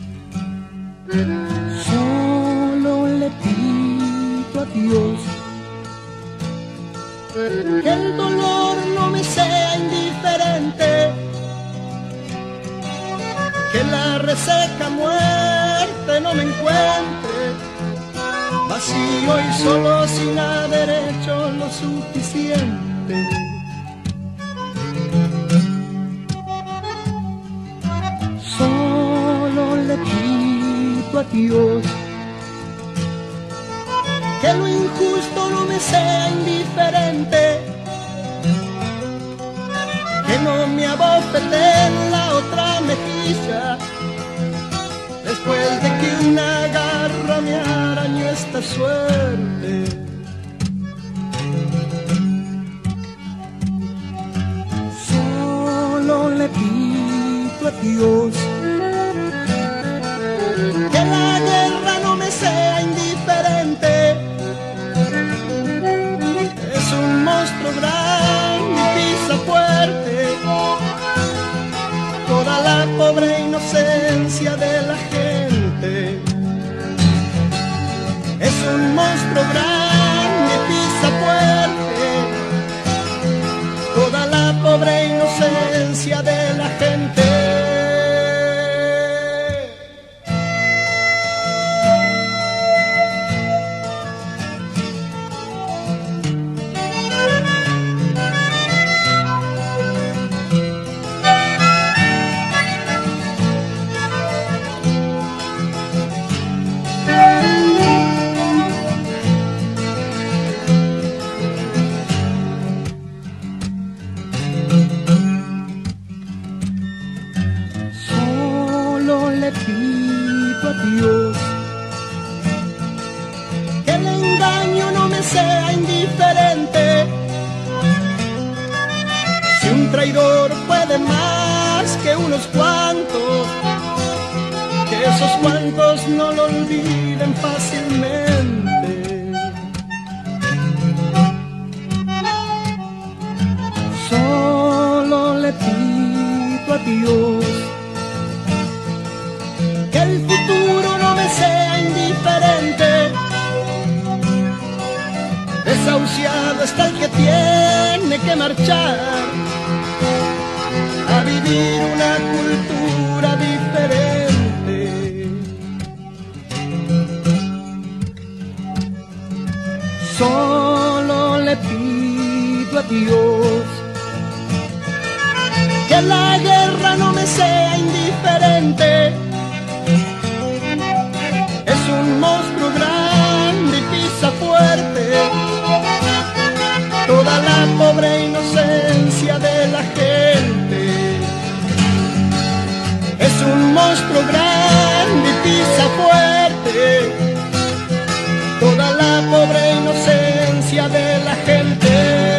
Solo le pido a Dios que el dolor no me sea indiferente, que la reseca muerte no me encuentre vacío y solo sin haber hecho lo suficiente. Solo le pido a Dios que lo injusto no me sea indiferente, que no me abofete en la otra mejilla después de que una garra me arañó esta suerte. Solo le pido a Dios que la guerra no me sea indiferente. Es un monstruo grande y pisa fuerte toda la pobre inocencia de la gente. Es un monstruo grande esencia de la gente. Traidor puede más que unos cuantos, que esos cuantos no lo olviden fácilmente. Solo le pido a Dios que el futuro no me sea indiferente. Desahuciado está el que tiene que marchar a vivir una cultura diferente. Solo le pido a Dios que la guerra no me sea indiferente. Es un monstruo grande y pisa fuerte toda la pobre inocencia de la gente. Es un monstruo grande y pisa fuerte toda la pobre inocencia de la gente.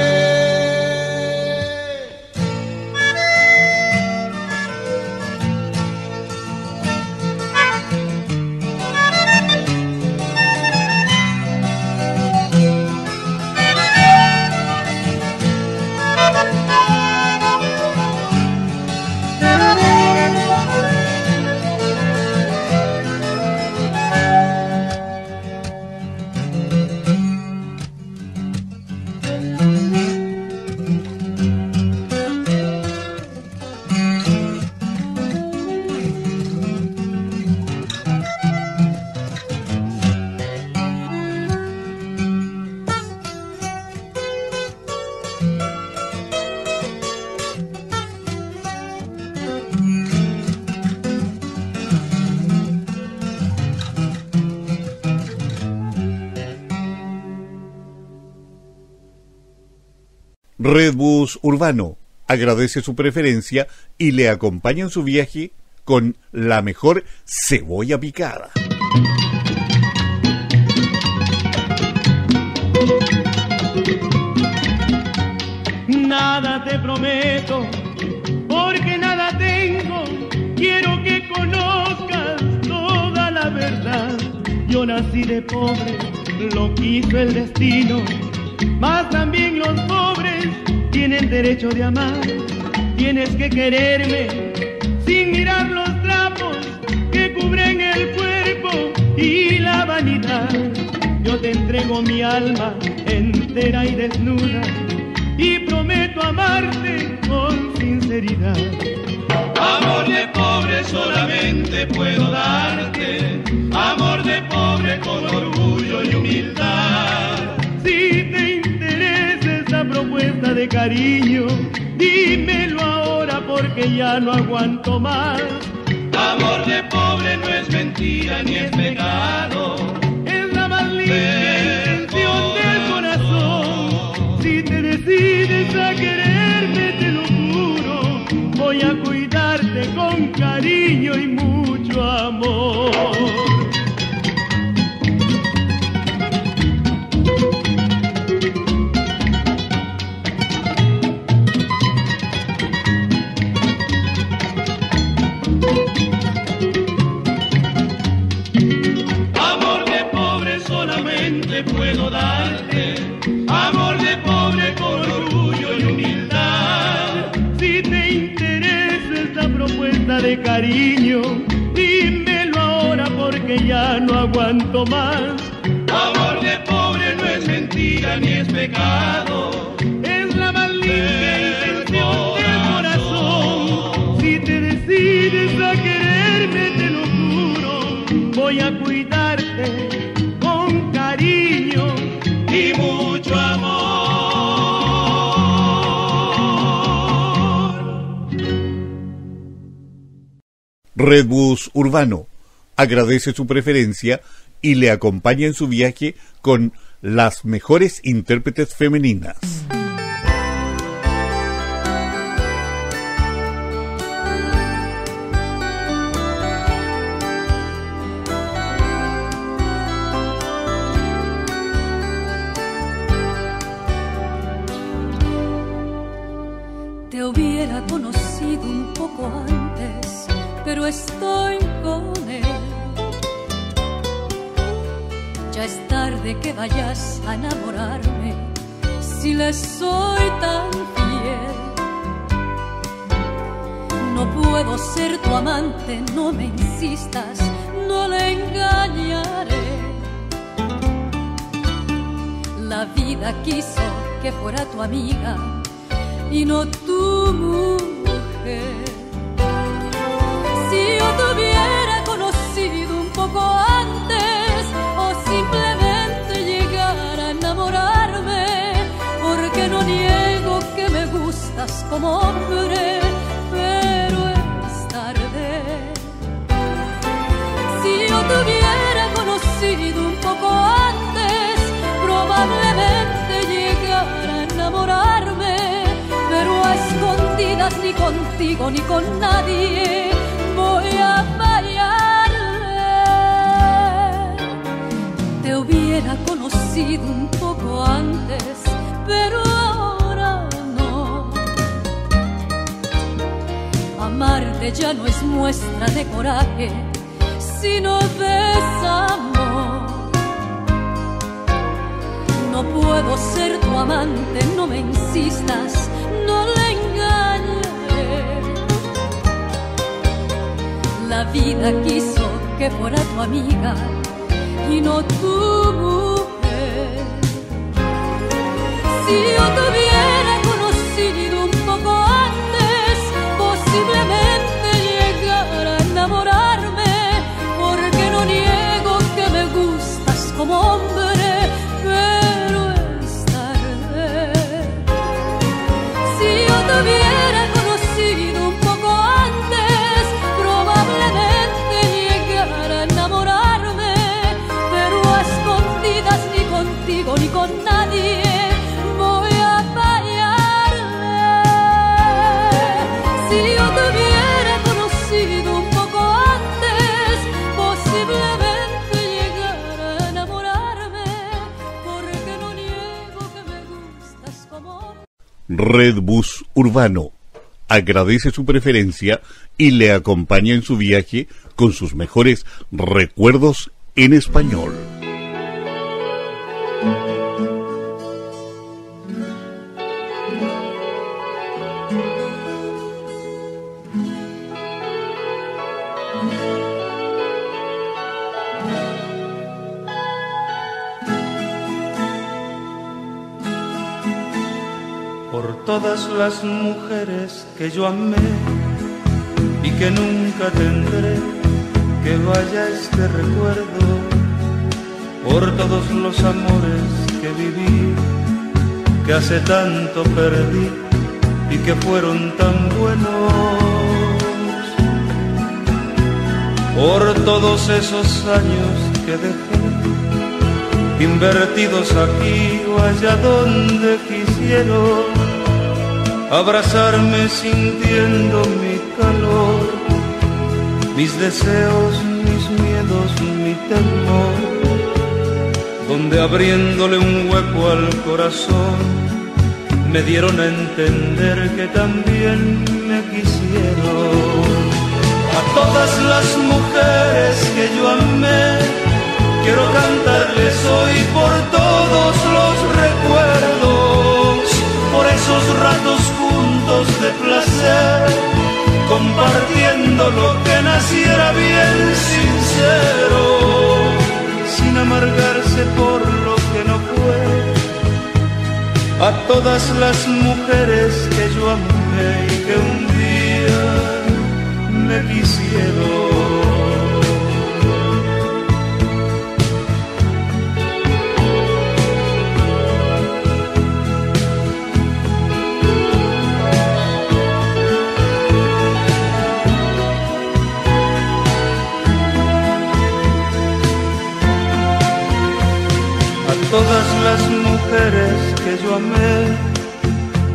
Redbus Urbano agradece su preferencia y le acompaña en su viaje con la mejor cebolla picada. Nada te prometo, porque nada tengo. Quiero que conozcas toda la verdad. Yo nací de pobre, lo quiso el destino, mas también los pobres tienen derecho de amar. Tienes que quererme sin mirar los trapos que cubren el cuerpo y la vanidad. Yo te entrego mi alma entera y desnuda y prometo amarte con sinceridad. Amor de pobre solamente puedo darte, amor de pobre con orgullo y humildad. Si te interesa esa propuesta de cariño, dímelo ahora porque ya no aguanto más. Amor de pobre no es mentira ni es pecado, es la más linda intención del corazón. Si te decides a quererme, te lo juro, voy a cuidarte con cariño y mucho amor. Puedo darte amor de pobre con orgullo y humildad. Si te interesa esta propuesta de cariño, dímelo ahora porque ya no aguanto más. Amor de pobre no es mentira ni es pecado, es la más linda intención del corazón. voy a cuidarte con cariño y mucho amor. Redbus Urbano agradece su preferencia y le acompaña en su viaje con las mejores intérpretes femeninas. Te hubiera conocido un poco antes, pero estoy con él. Ya es tarde que vayas a enamorarme, si le soy tan fiel. No puedo ser tu amante, no me insistas, no le engañaré. La vida quiso que fuera tu amiga y no tu mujer. Si yo te hubiera conocido un poco antes, o simplemente llegara a enamorarme, porque no niego que me gustas como hombre, pero es tarde. Si yo te hubiera conocido un poco antes, probablemente llegara a enamorarme, pero a escondidas ni contigo ni con nadie voy a fallarle. Te hubiera conocido un poco antes, pero ahora no. Amarte ya no es muestra de coraje, sino desamor. No puedo ser tu amante, no me insistas, no le engañaré. La vida quiso que fuera tu amiga y no tu mujer. Si yo te hubiera conocido un poco antes, posiblemente llegara a enamorarme, porque no niego que me gustas como hombre, pero es tarde. Si yo te hubiera conocido un poco antes, probablemente llegara a enamorarme, pero a escondidas ni contigo ni con nadie voy a fallarle. Si yo te hubiera conocido un poco antes, posiblemente llegara a enamorarme, porque no niego que me gustas como... Redbus Urbano agradece su preferencia y le acompaña en su viaje con sus mejores recuerdos en español. Por todas las mujeres que yo amé y que nunca tendré, que vaya este recuerdo. Por todos los amores que viví, que hace tanto perdí y que fueron tan buenos. Por todos esos años que dejé, invertidos aquí o allá donde quisieron, abrazarme sintiendo mi calor, mis deseos, mis miedos, mi temor, donde abriéndole un hueco al corazón me dieron a entender que también me quisieron. A todas las mujeres que yo amé, quiero cantarles hoy por todos los recuerdos, por esos ratos juntos de placer, compartiendo lo que naciera bien sincero, sin amargarse por lo que no fue. A todas las mujeres que yo amé y que un día me quisieron.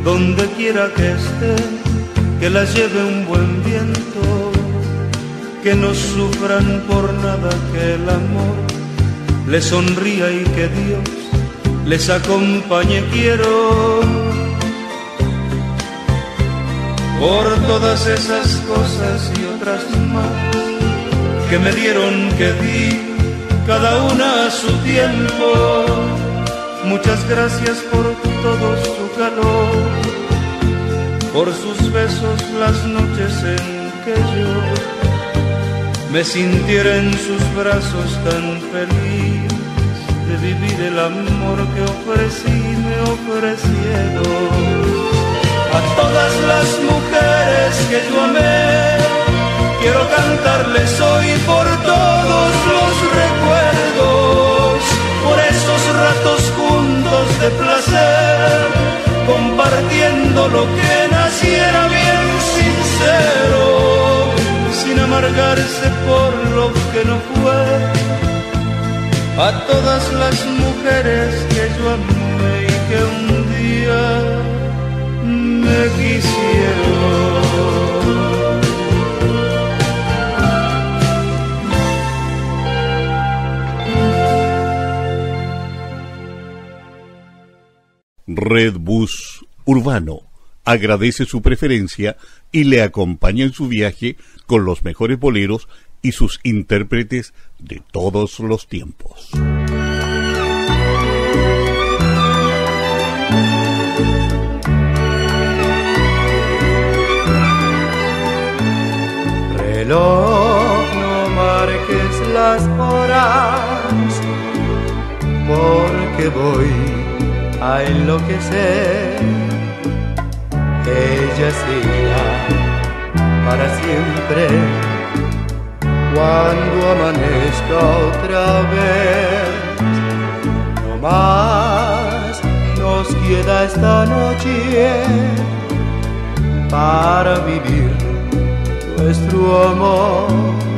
donde quiera que esté, que las lleve un buen viento, que no sufran por nada, que el amor les sonría y que Dios les acompañe. Quiero por todas esas cosas y otras más que me dieron, que di, cada una a su tiempo. Muchas gracias por todo su calor, por sus besos las noches en que yo me sintiera en sus brazos tan feliz de vivir el amor que ofrecí, me ofrecieron. A todas las mujeres que yo amé, quiero cantarles hoy por todos los recuerdos, por esos ratos juntos de placer, compartiendo lo que naciera bien sincero, sin amargarse por lo que no fue. A todas las mujeres que yo amé y que un día me quisieron. Red Bus Urbano agradece su preferencia y le acompaña en su viaje con los mejores boleros y sus intérpretes de todos los tiempos. Reloj, no marques las horas, porque voy a enloquecer. Ella será para siempre cuando amanezca otra vez. No más nos queda esta noche para vivir nuestro amor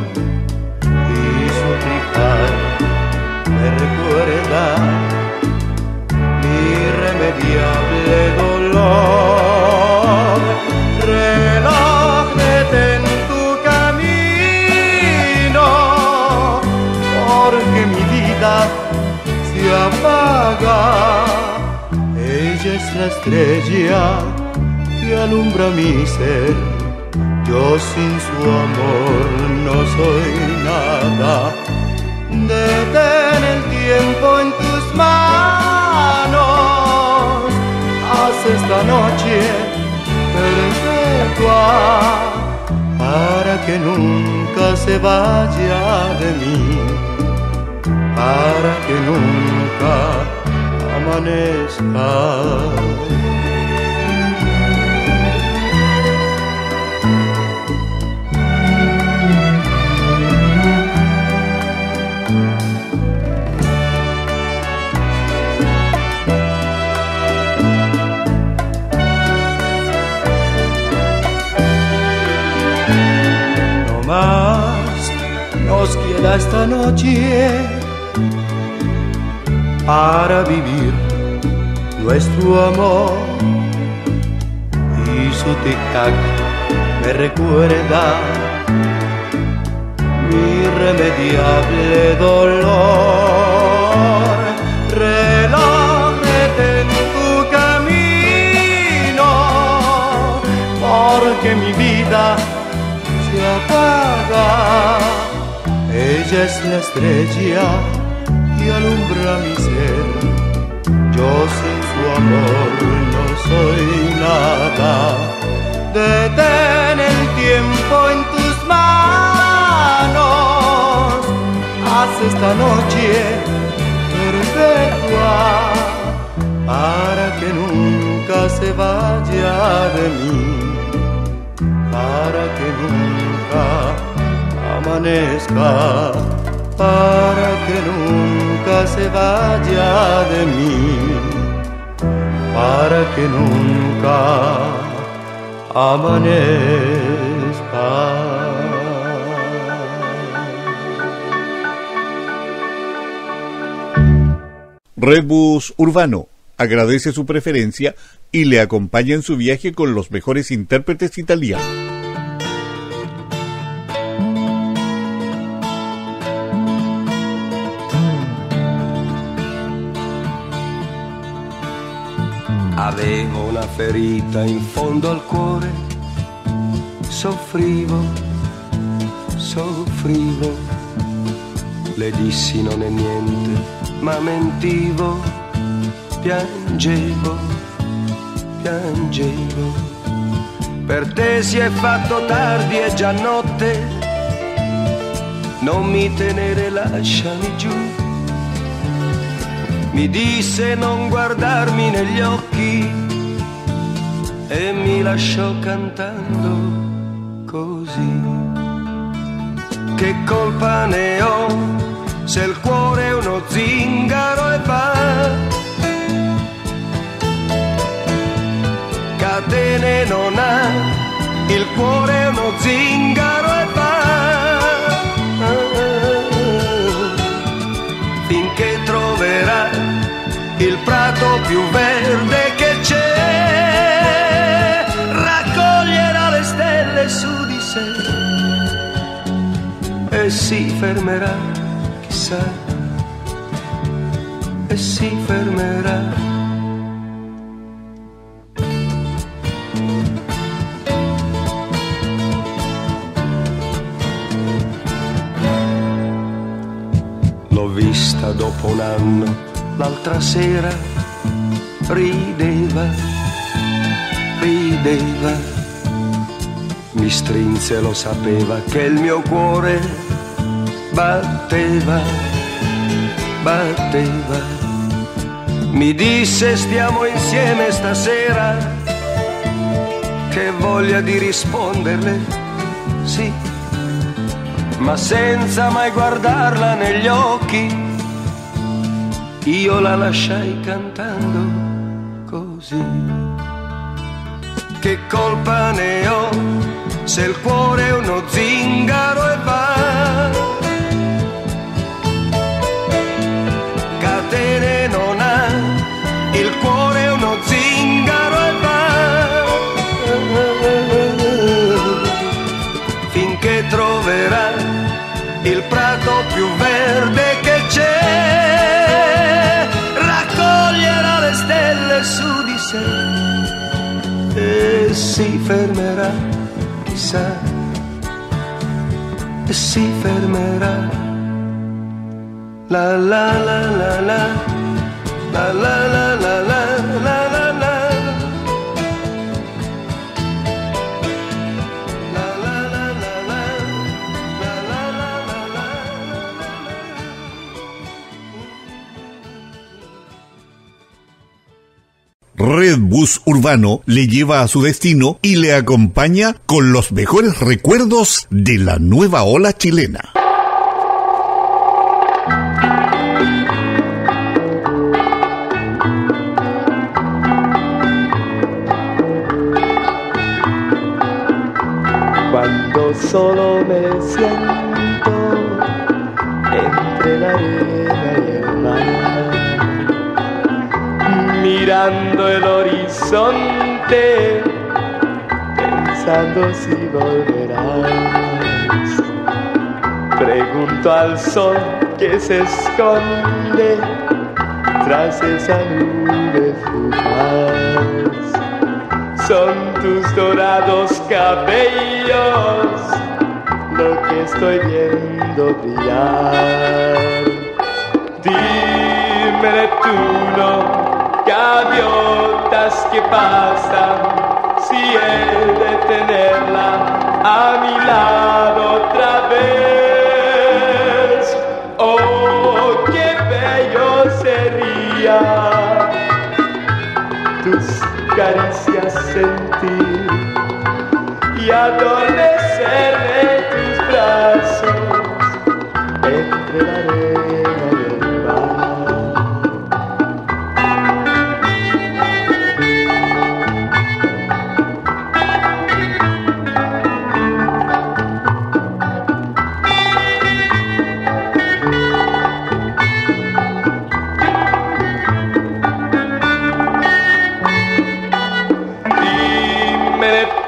y suplicar me recuerda mi irremediable dolor. Reloj, detén tu camino, porque mi vida se apaga. Ella es la estrella que alumbra mi ser. Yo sin su amor no soy nada. Detén el tiempo en tus manos, haz esta noche perpetua, para que nunca se vaya de mí, para que nunca amanezca. Más nos queda esta noche para vivir nuestro amor y su tic-tac me recuerda mi irremediable dolor. Reloj, detén tu camino, porque mi vida se apaga. Ella es la estrella que alumbra mi ser. Yo sin su amor no soy nada. Detén el tiempo en tus manos, haz esta noche perpetua, para que nunca se vaya de mí, para que nunca amanezca, para que nunca se vaya de mí, para que nunca amanezca. Red Bus Urbano agradece su preferencia y le acompaña en su viaje con los mejores intérpretes italianos. Avevo una ferita in fondo al cuore, soffrivo, le dissi non è niente, ma mentivo, piangevo, per te si è fatto tardi, è già notte, non mi tenere, lasciami giù. Mi disse non guardarmi negli occhi e mi lasciò cantando così. Che colpa ne ho se il cuore è uno zingaro e va, catene non ha, il cuore è uno zingaro e va, finché troverà il prato più verde che c'è, raccoglierà le stelle su di sé e si fermerà, chissà, e si fermerà. L'ho vista dopo un anno, l'altra sera, rideva, mi strinse, lo sapeva che il mio cuore batteva, mi disse stiamo insieme stasera, che voglia di risponderle, sì, ma senza mai guardarla negli occhi. Io la lasciai cantando così. Che colpa ne ho se il cuore è uno zingaro e va, catene non ha, il cuore è uno zingaro e va, finché troverà il prato più verde che c'è, raccoglierà le stelle su di sé e si fermerà, chissà, e si fermerà. La la la la la, la la la la la la la la. Red Bus Urbano le lleva a su destino y le acompaña con los mejores recuerdos de la nueva ola chilena. Cuando solo me siento entre la arena y el mar, mirando el horizonte, pensando si volverás. Pregunto al sol que se esconde tras esa nube fugaz. Son tus dorados cabellos lo que estoy viendo brillar. Dime, Neptuno, gaviotas que pasan, si he de tenerla a mi lado otra vez. Oh, qué bello sería tus caricias sentir y adormecerme en tus brazos entre la arena y el mar.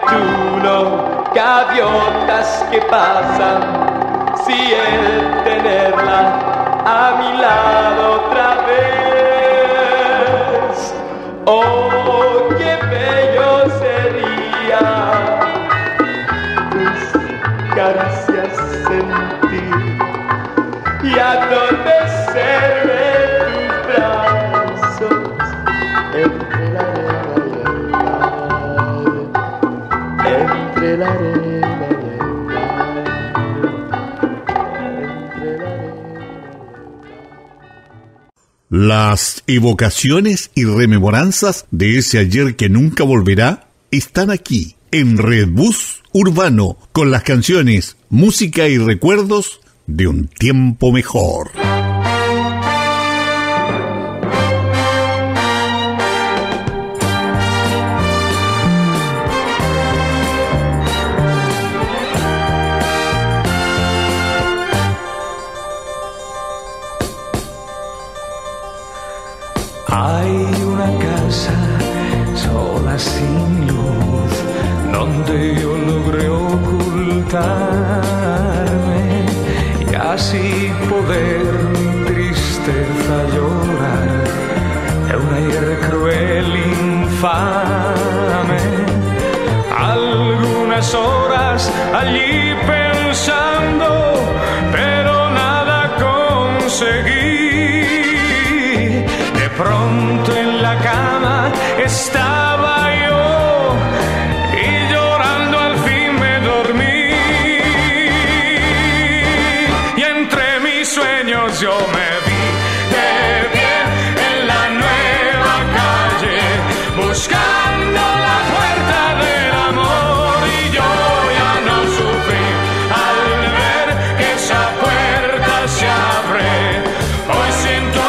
chulo, gaviotas que pasan, si el tenerla a mi lado otra vez. Oh, qué bello sería tus caricias sentir y adormecerme tus brazos entre la arena y el mar, entre la arena. Las evocaciones y rememoranzas de ese ayer que nunca volverá están aquí, en Redbus Urbano, con las canciones Música y Recuerdos de un Tiempo Mejor. Hay una casa sola sin luz donde yo logré ocultarme y así poder mi tristeza llorar de un ayer cruel infame. Algunas horas allí pensando, pero nada conseguí. Pronto en la cama estaba yo y llorando al fin me dormí. Y entre mis sueños yo me vi de pie en la nueva calle, buscando la puerta del amor. Y yo ya no sufrí al ver que esa puerta se abre. Hoy siento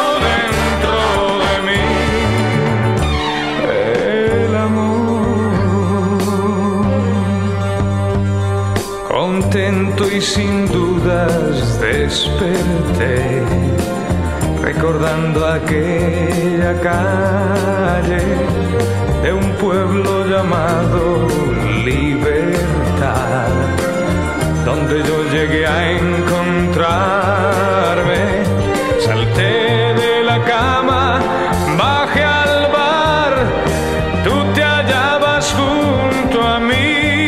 contento y sin dudas desperté, recordando aquella calle de un pueblo llamado Libertad, donde yo llegué a encontrarme. Salté de la cama, bajé al bar, tú te hallabas junto a mí.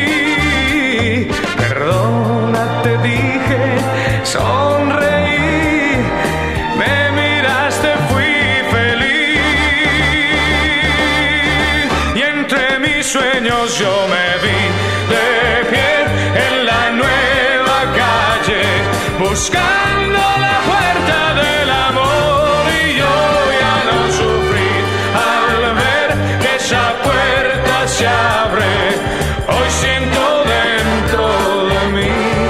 Te dije, sonreí, me miraste, fui feliz. Y entre mis sueños yo me vi de pie en la nueva calle, buscando la puerta del amor. Y yo ya no sufrí al ver que esa puerta se abre. Hoy siento dentro de mí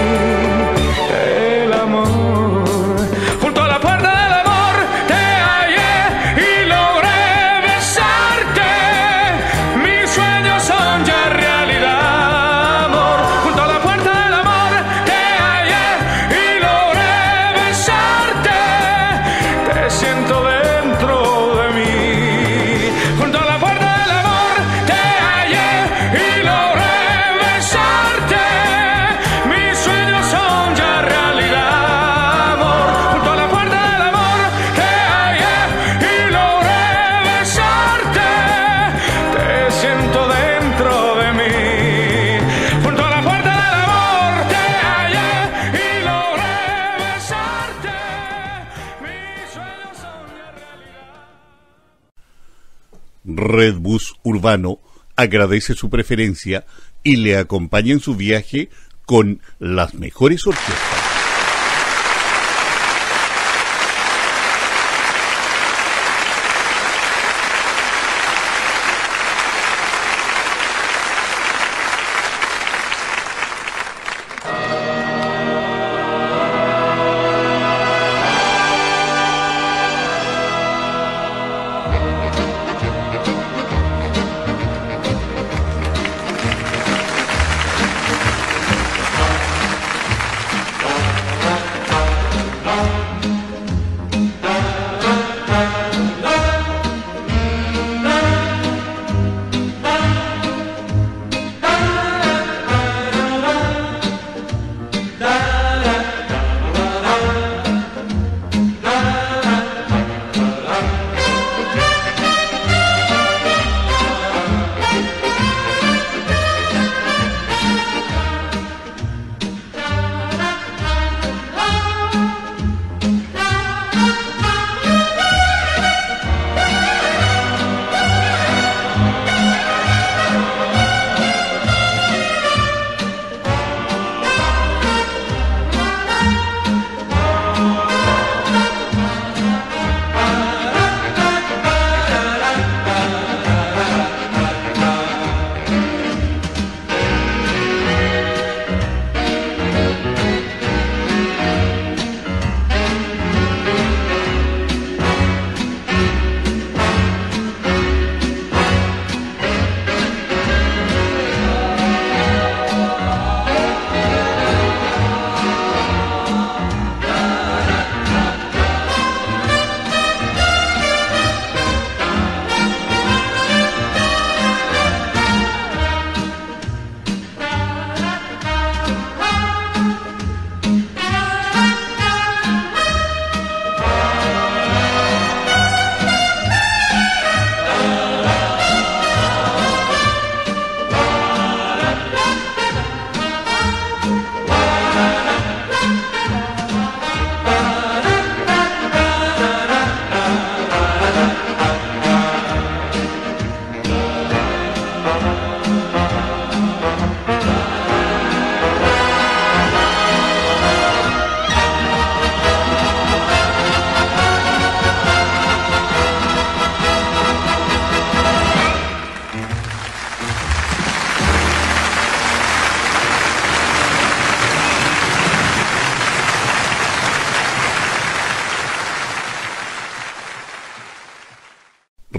Redbus Urbano agradece su preferencia y le acompaña en su viaje con las mejores orquestas.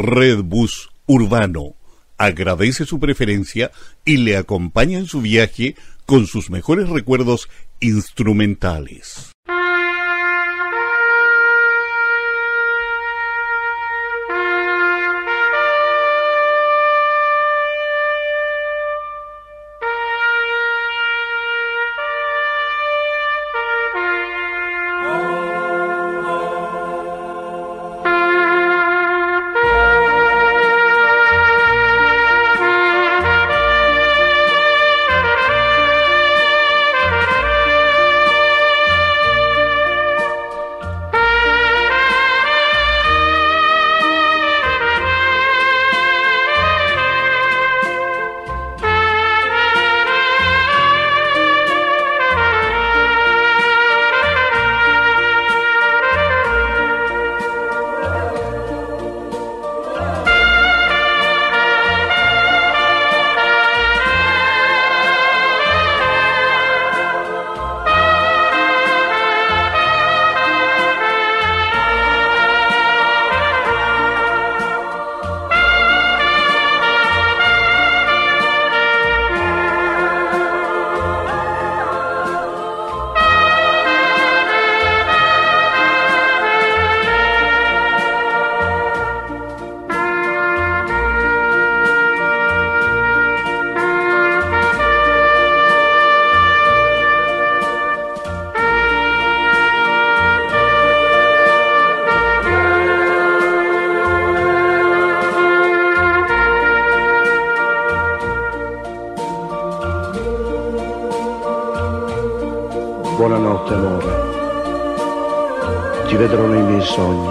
Redbus Urbano agradece su preferencia y le acompaña en su viaje con sus mejores recuerdos instrumentales. Buonanotte amore, ti vedrò nei miei sogni.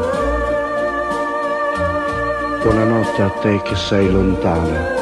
Buonanotte a te che sei lontana.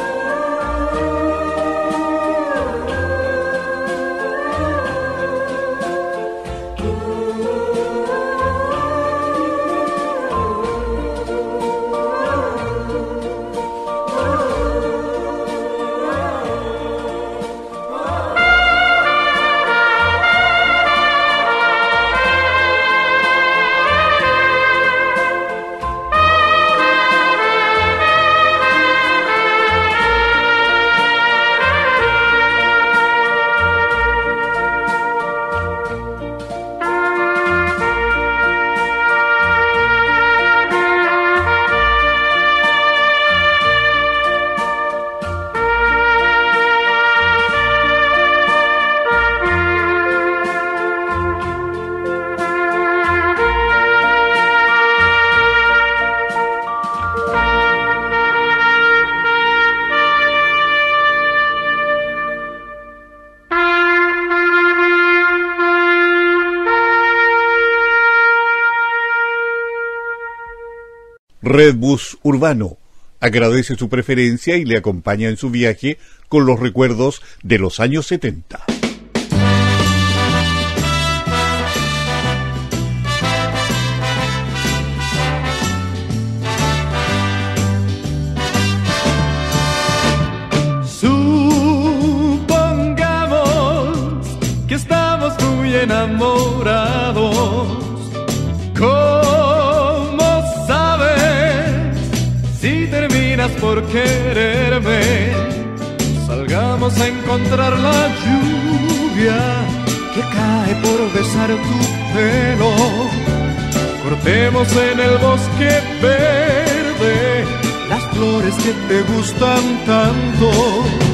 Redbus Urbano agradece su preferencia y le acompaña en su viaje con los recuerdos de los años 70. Supongamos que estamos muy enamorados. Por quererme, salgamos a encontrar la lluvia que cae por besar tu pelo. Cortemos en el bosque verde las flores que te gustan tanto.